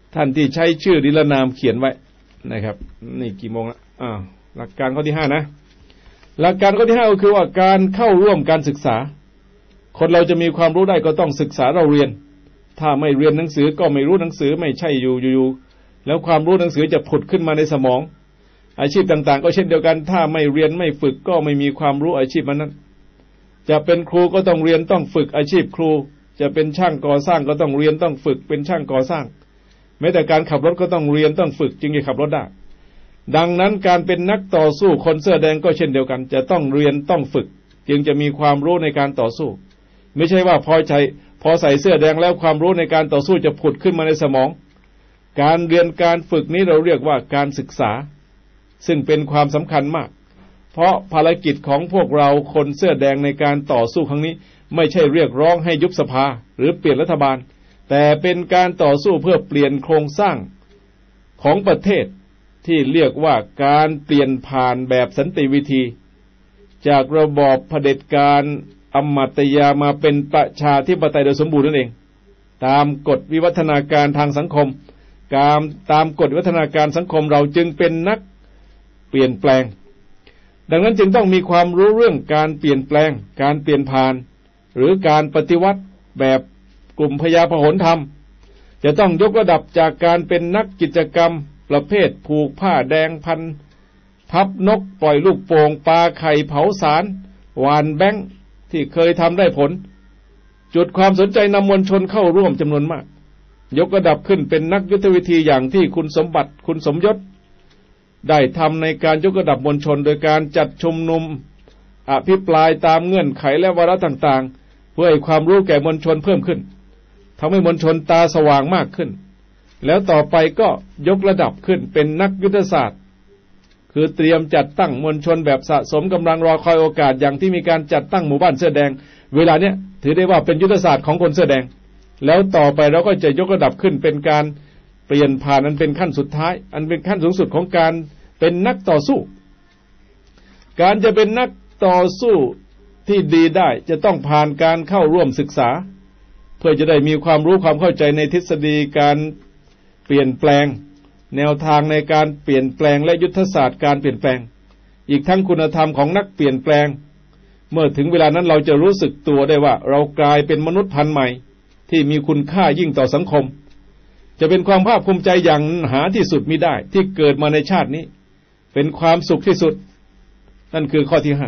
ท่านที่ใช้ชื่อนิรนามเขียนไว้นะครับนี่กี่โมงละหลักการข้อที่5นะหลักการข้อที่5ก็คือว่าการเข้าร่วมการศึกษาคนเราจะมีความรู้ได้ก็ต้องศึกษาเราเรียนถ้าไม่เรียนหนังสือก็ไม่รู้หนังสือไม่ใช่อยู่แล้วความรู้หนังสือจะผุดขึ้นมาในสมองอาชีพต่างๆก็เช่นเดียวกันถ้าไม่เรียนไม่ฝึกก็ไม่มีความรู้อาชีพนั้นจะเป็นครูก็ต้องเรียนต้องฝึกอาชีพครูจะเป็นช่างก่อสร้างก็ต้องเรียนต้องฝึกเป็นช่างก่อสร้างแม้แต่การขับรถก็ต้องเรียนต้องฝึกจึงจะขับรถได้ดังนั้นการเป็นนักต่อสู้คนเสื้อแดงก็เช่นเดียวกันจะต้องเรียนต้องฝึกจึงจะมีความรู้ในการต่อสู้ไม่ใช่ว่าพอใส่เสื้อแดงแล้วความรู้ในการต่อสู้จะผุดขึ้นมาในสมองการเรียนการฝึกนี้เราเรียกว่าการศึกษาซึ่งเป็นความสำคัญมากเพราะภารกิจของพวกเราคนเสื้อแดงในการต่อสู้ครั้งนี้ไม่ใช่เรียกร้องให้ยุบสภาหรือเปลี่ยนรัฐบาลแต่เป็นการต่อสู้เพื่อเปลี่ยนโครงสร้างของประเทศที่เรียกว่าการเปลี่ยนผ่านแบบสันติวิธีจากระบอบเผด็จการอำมาตยามาเป็นประชาธิปไตยโดยสมบูรณ์นั่นเองตามกฎวิวัฒนาการทางสังคมตามกฎวิวัฒนาการสังคมเราจึงเป็นนักเปลี่ยนแปลงดังนั้นจึงต้องมีความรู้เรื่องการเปลี่ยนแปลงการเปลี่ยนผ่านหรือการปฏิวัติแบบกลุ่มพญาพหลธรรมจะต้องยกระดับจากการเป็นนักกิจกรรมประเภทผูกผ้าแดงพันพับนกปล่อยลูกโป่งปลาไข่เผาสารหวานแบงค์ที่เคยทำได้ผลจุดความสนใจนำมวลชนเข้าร่วมจำนวนมากยกระดับขึ้นเป็นนักยุทธวิธีอย่างที่คุณสมบัติคุณสมยศได้ทำในการยกระดับมวลชนโดยการจัดชุมนุมอภิปรายตามเงื่อนไขและวาระต่างๆเพื่อให้ความรู้แก่มวลชนเพิ่มขึ้นทำให้มวลชนตาสว่างมากขึ้นแล้วต่อไปก็ยกระดับขึ้นเป็นนักยุทธศาสตร์คือเตรียมจัดตั้งมวลชนแบบสะสมกำลังรอคอยโอกาสอย่างที่มีการจัดตั้งหมู่บ้านเสื้อแดงเวลาเนี้ยถือได้ว่าเป็นยุทธศาสตร์ของคนเสื้อแดงแล้วต่อไปเราก็จะยกระดับขึ้นเป็นการเปลี่ยนผ่านอันเป็นขั้นสุดท้ายอันเป็นขั้นสูงสุดของการเป็นนักต่อสู้การจะเป็นนักต่อสู้ที่ดีได้จะต้องผ่านการเข้าร่วมศึกษาเพื่อจะได้มีความรู้ความเข้าใจในทฤษฎีการเปลี่ยนแปลงแนวทางในการเปลี่ยนแปลงและยุทธศาสตร์การเปลี่ยนแปลงอีกทั้งคุณธรรมของนักเปลี่ยนแปลงเมื่อถึงเวลานั้นเราจะรู้สึกตัวได้ว่าเรากลายเป็นมนุษย์พันธุ์ใหม่ที่มีคุณค่ายิ่งต่อสังคมจะเป็นความภาคภูมิใจอย่างหาที่สุดมิได้ที่เกิดมาในชาตินี้เป็นความสุขที่สุดนั่นคือข้อที่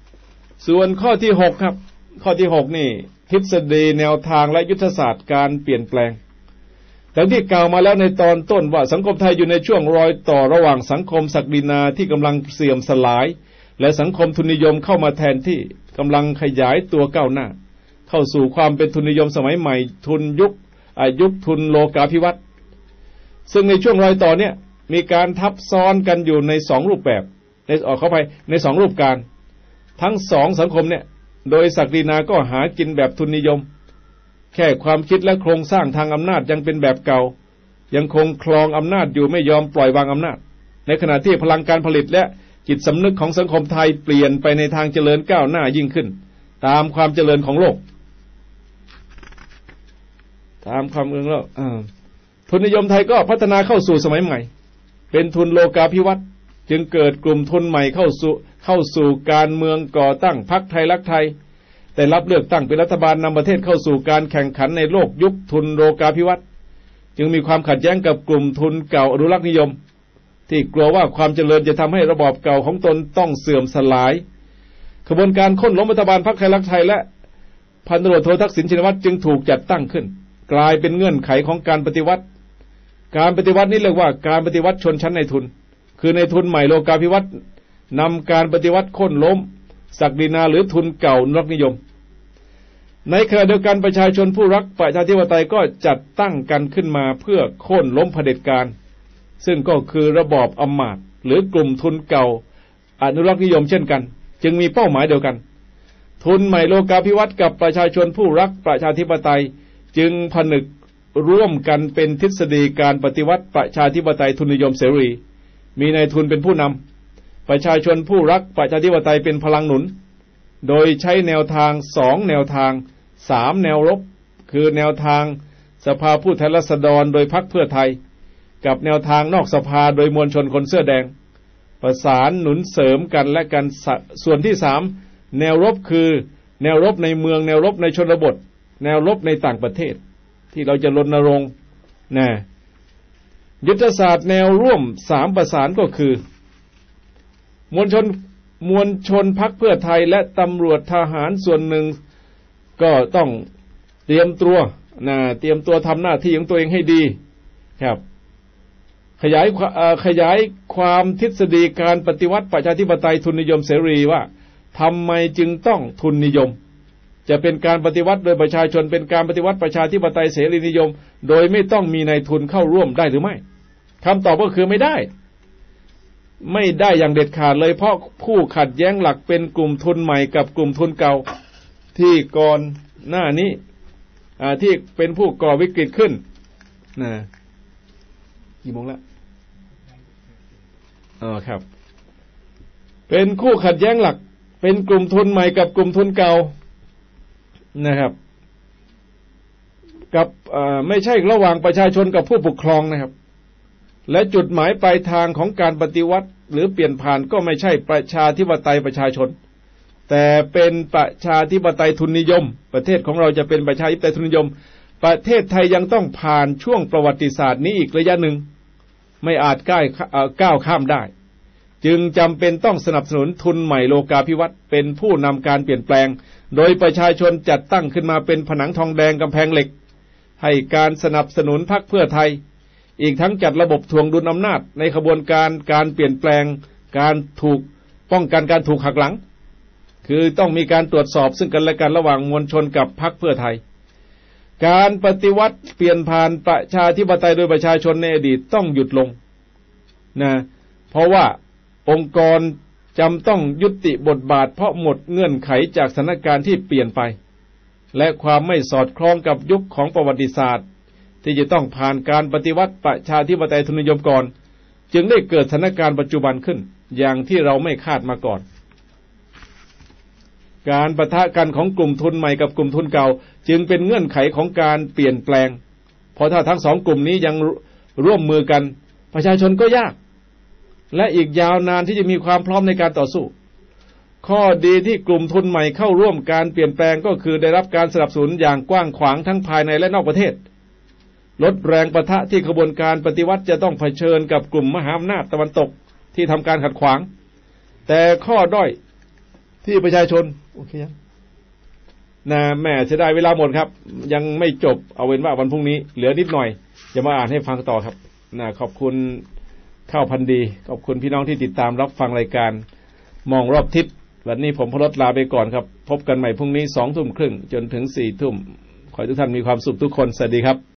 5ส่วนข้อที่6ครับข้อที่6นี่ทฤษฎีแนวทางและยุทธศาสตร์การเปลี่ยนแปลงดังที่กล่าวมาแล้วในตอนต้นว่าสังคมไทยอยู่ในช่วงรอยต่อระหว่างสังคมศักดินาที่กำลังเสื่อมสลายและสังคมทุนนิยมเข้ามาแทนที่กำลังขยายตัวก้าวหน้าเข้าสู่ความเป็นทุนนิยมสมัยใหม่ทุนยุคทุนโลกาภิวัตน์ซึ่งในช่วงรอยต่อเนี่ยมีการทับซ้อนกันอยู่ใน2รูปแบบเข้าไปใน2รูปการทั้ง2สังคมเนี่ยโดยศักดินาก็หากินแบบทุนนิยมแค่ความคิดและโครงสร้างทางอำนาจยังเป็นแบบเก่ายังคงครองอำนาจอยู่ไม่ยอมปล่อยวางอำนาจในขณะที่พลังการผลิตและจิตสำนึกของสังคมไทยเปลี่ยนไปในทางเจริญก้าวหน้ายิ่งขึ้นตามความเจริญของโลกตามความแล้วทุนนิยมไทยก็พัฒนาเข้าสู่สมัยใหม่เป็นทุนโลกาภิวัตน์จึงเกิดกลุ่มทุนใหม่เข้าสู่การเมืองก่อตั้งพรรคไทยรักไทยได้รับเลือกตั้งเป็นรัฐบาลนำประเทศเข้าสู่การแข่งขันในโลกยุคทุนโลกาภิวัตน์จึงมีความขัดแย้งกับกลุ่มทุนเก่าอนุรักษ์นิยมที่กลัวว่าความเจริญจะทำให้ระบอบเก่าของตนต้องเสื่อมสลายขบวนการโค่นล้มรัฐบาลพรรคไทยรักไทยและพันตำรวจโททักษิณชินวัตรจึงถูกจัดตั้งขึ้นกลายเป็นเงื่อนไขของการปฏิวัตินี้เรียกว่าการปฏิวัติชนชั้นในทุนคือในทุนใหม่โลกาภิวัตน์นำการปฏิวัติโค่นล้มศักดินาหรือทุนเก่าอนุรักษ์นิยมในขณะเดียวกันประชาชนผู้รักประชาธิปไตยก็จัดตั้งกันขึ้นมาเพื่อโค่นล้มเผด็จการซึ่งก็คือระบอบอำมาตย์หรือกลุ่มทุนเก่าอนุรักษ์นิยมเช่นกันจึงมีเป้าหมายเดียวกันทุนใหม่โลกาภิวัตน์กับประชาชนผู้รักประชาธิปไตยจึงผนึกร่วมกันเป็นทฤษฎีการปฏิวัติประชาธิปไตยทุนนิยมเสรีมีนายทุนเป็นผู้นำประชาชนผู้รักประชาธิปไตยเป็นพลังหนุนโดยใช้แนวทาง2แนวทาง3แนวรบคือแนวทางสภาผู้แทนราษฎรโดยพรรคเพื่อไทยกับแนวทางนอกสภาโดยมวลชนคนเสื้อแดงประสานหนุนเสริมกันและกันส่วนที่3แนวรบคือแนวรบในเมืองแนวรบในชนบทแนวรบในต่างประเทศที่เราจะรณรงค์นะยุทธศาสตร์แนวร่วม3ประสานก็คือมวลชนพรรคเพื่อไทยและตำรวจทหารส่วนหนึ่งก็ต้องเตรียมตัวทำหน้าที่ของตัวเองให้ดีครับขยายความทฤษฎีการปฏิวัติประชาธิปไตยทุนนิยมเสรีว่าทำไมจึงต้องทุนนิยมจะเป็นการปฏิวัติโดยประชาชนเป็นการปฏิวัติประชาธิปไตยเสรีนิยมโดยไม่ต้องมีนายทุนเข้าร่วมได้หรือไม่คำตอบก็คือไม่ได้อย่างเด็ดขาดเลยเพราะผู้ขัดแย้งหลักเป็นกลุ่มทุนใหม่กับกลุ่มทุนเก่าที่ก่อนหน้านี้ที่เป็นผู้ก่อวิกฤตขึ้นกี่โมงแล้วครับเป็นคู่ขัดแย้งหลักเป็นกลุ่มทุนใหม่กับกลุ่มทุนเก่านะครับกับไม่ใช่ระหว่างประชาชนกับผู้ปกครองนะครับและจุดหมายปลายทางของการปฏิวัติหรือเปลี่ยนผ่านก็ไม่ใช่ประชาธิปไตยประชาชนแต่เป็นประชาธิปไตยทุนนิยมประเทศของเราจะเป็นประชาธิปไตยทุนนิยมประเทศไทยยังต้องผ่านช่วงประวัติศาสตร์นี้อีกระยะหนึ่งไม่อาจก้าวข้ามได้จึงจำเป็นต้องสนับสนุนทุนใหม่โลกาภิวัตน์เป็นผู้นำการเปลี่ยนแปลงโดยประชาชนจัดตั้งขึ้นมาเป็นผนังทองแดงกำแพงเหล็กให้การสนับสนุนพรรคเพื่อไทยอีกทั้งจัดระบบทวงดุลอำนาจในขบวนการเปลี่ยนแปลงการป้องกันการถูกหักหลังคือต้องมีการตรวจสอบซึ่งกันและกันระหว่างมวลชนกับพรรคเพื่อไทยการปฏิวัติเปลี่ยนผ่านประชาธิปไตยโดยประชาชนในอดีตต้องหยุดลงเพราะว่าองค์กรจำต้องยุติบทบาทเพราะหมดเงื่อนไขจากสถานการณ์ที่เปลี่ยนไปและความไม่สอดคล้องกับยุคของประวัติศาสตร์ที่จะต้องผ่านการปฏิวัติประชาธิปไตยทุนนิยมก่อนจึงได้เกิดสถานการณ์ปัจจุบันขึ้นอย่างที่เราไม่คาดมาก่อนการปะทะกันของกลุ่มทุนใหม่กับกลุ่มทุนเก่าจึงเป็นเงื่อนไขของการเปลี่ยนแปลงเพราะถ้าทั้งสองกลุ่มนี้ยังร่วมมือกันประชาชนก็ยากและอีกยาวนานที่จะมีความพร้อมในการต่อสู้ข้อดีที่กลุ่มทุนใหม่เข้าร่วมการเปลี่ยนแปลงก็คือได้รับการสนับสนุนอย่างกว้างขวางทั้งภายในและนอกประเทศลดแรงปะทะที่กระบวนการปฏิวัติจะต้องเผชิญกับกลุ่มมหาอำนาจตะวันตกที่ทำการขัดขวางแต่ข้อด้อยที่ประชาชนโอเคยังแม่เสียดายเวลาหมดครับยังไม่จบเอาเป็นว่าวันพรุ่งนี้เหลือนิดหน่อยจะมาอ่านให้ฟังต่อครับขอบคุณข้าวพันดีขอบคุณพี่น้องที่ติดตามรับฟังรายการมองรอบทิศวันนี้ผมพลดลาไปก่อนครับพบกันใหม่พรุ่งนี้ 20:30 จนถึง 4 ทุ่มขอให้ทุกท่านมีความสุขทุกคนสวัสดีครับ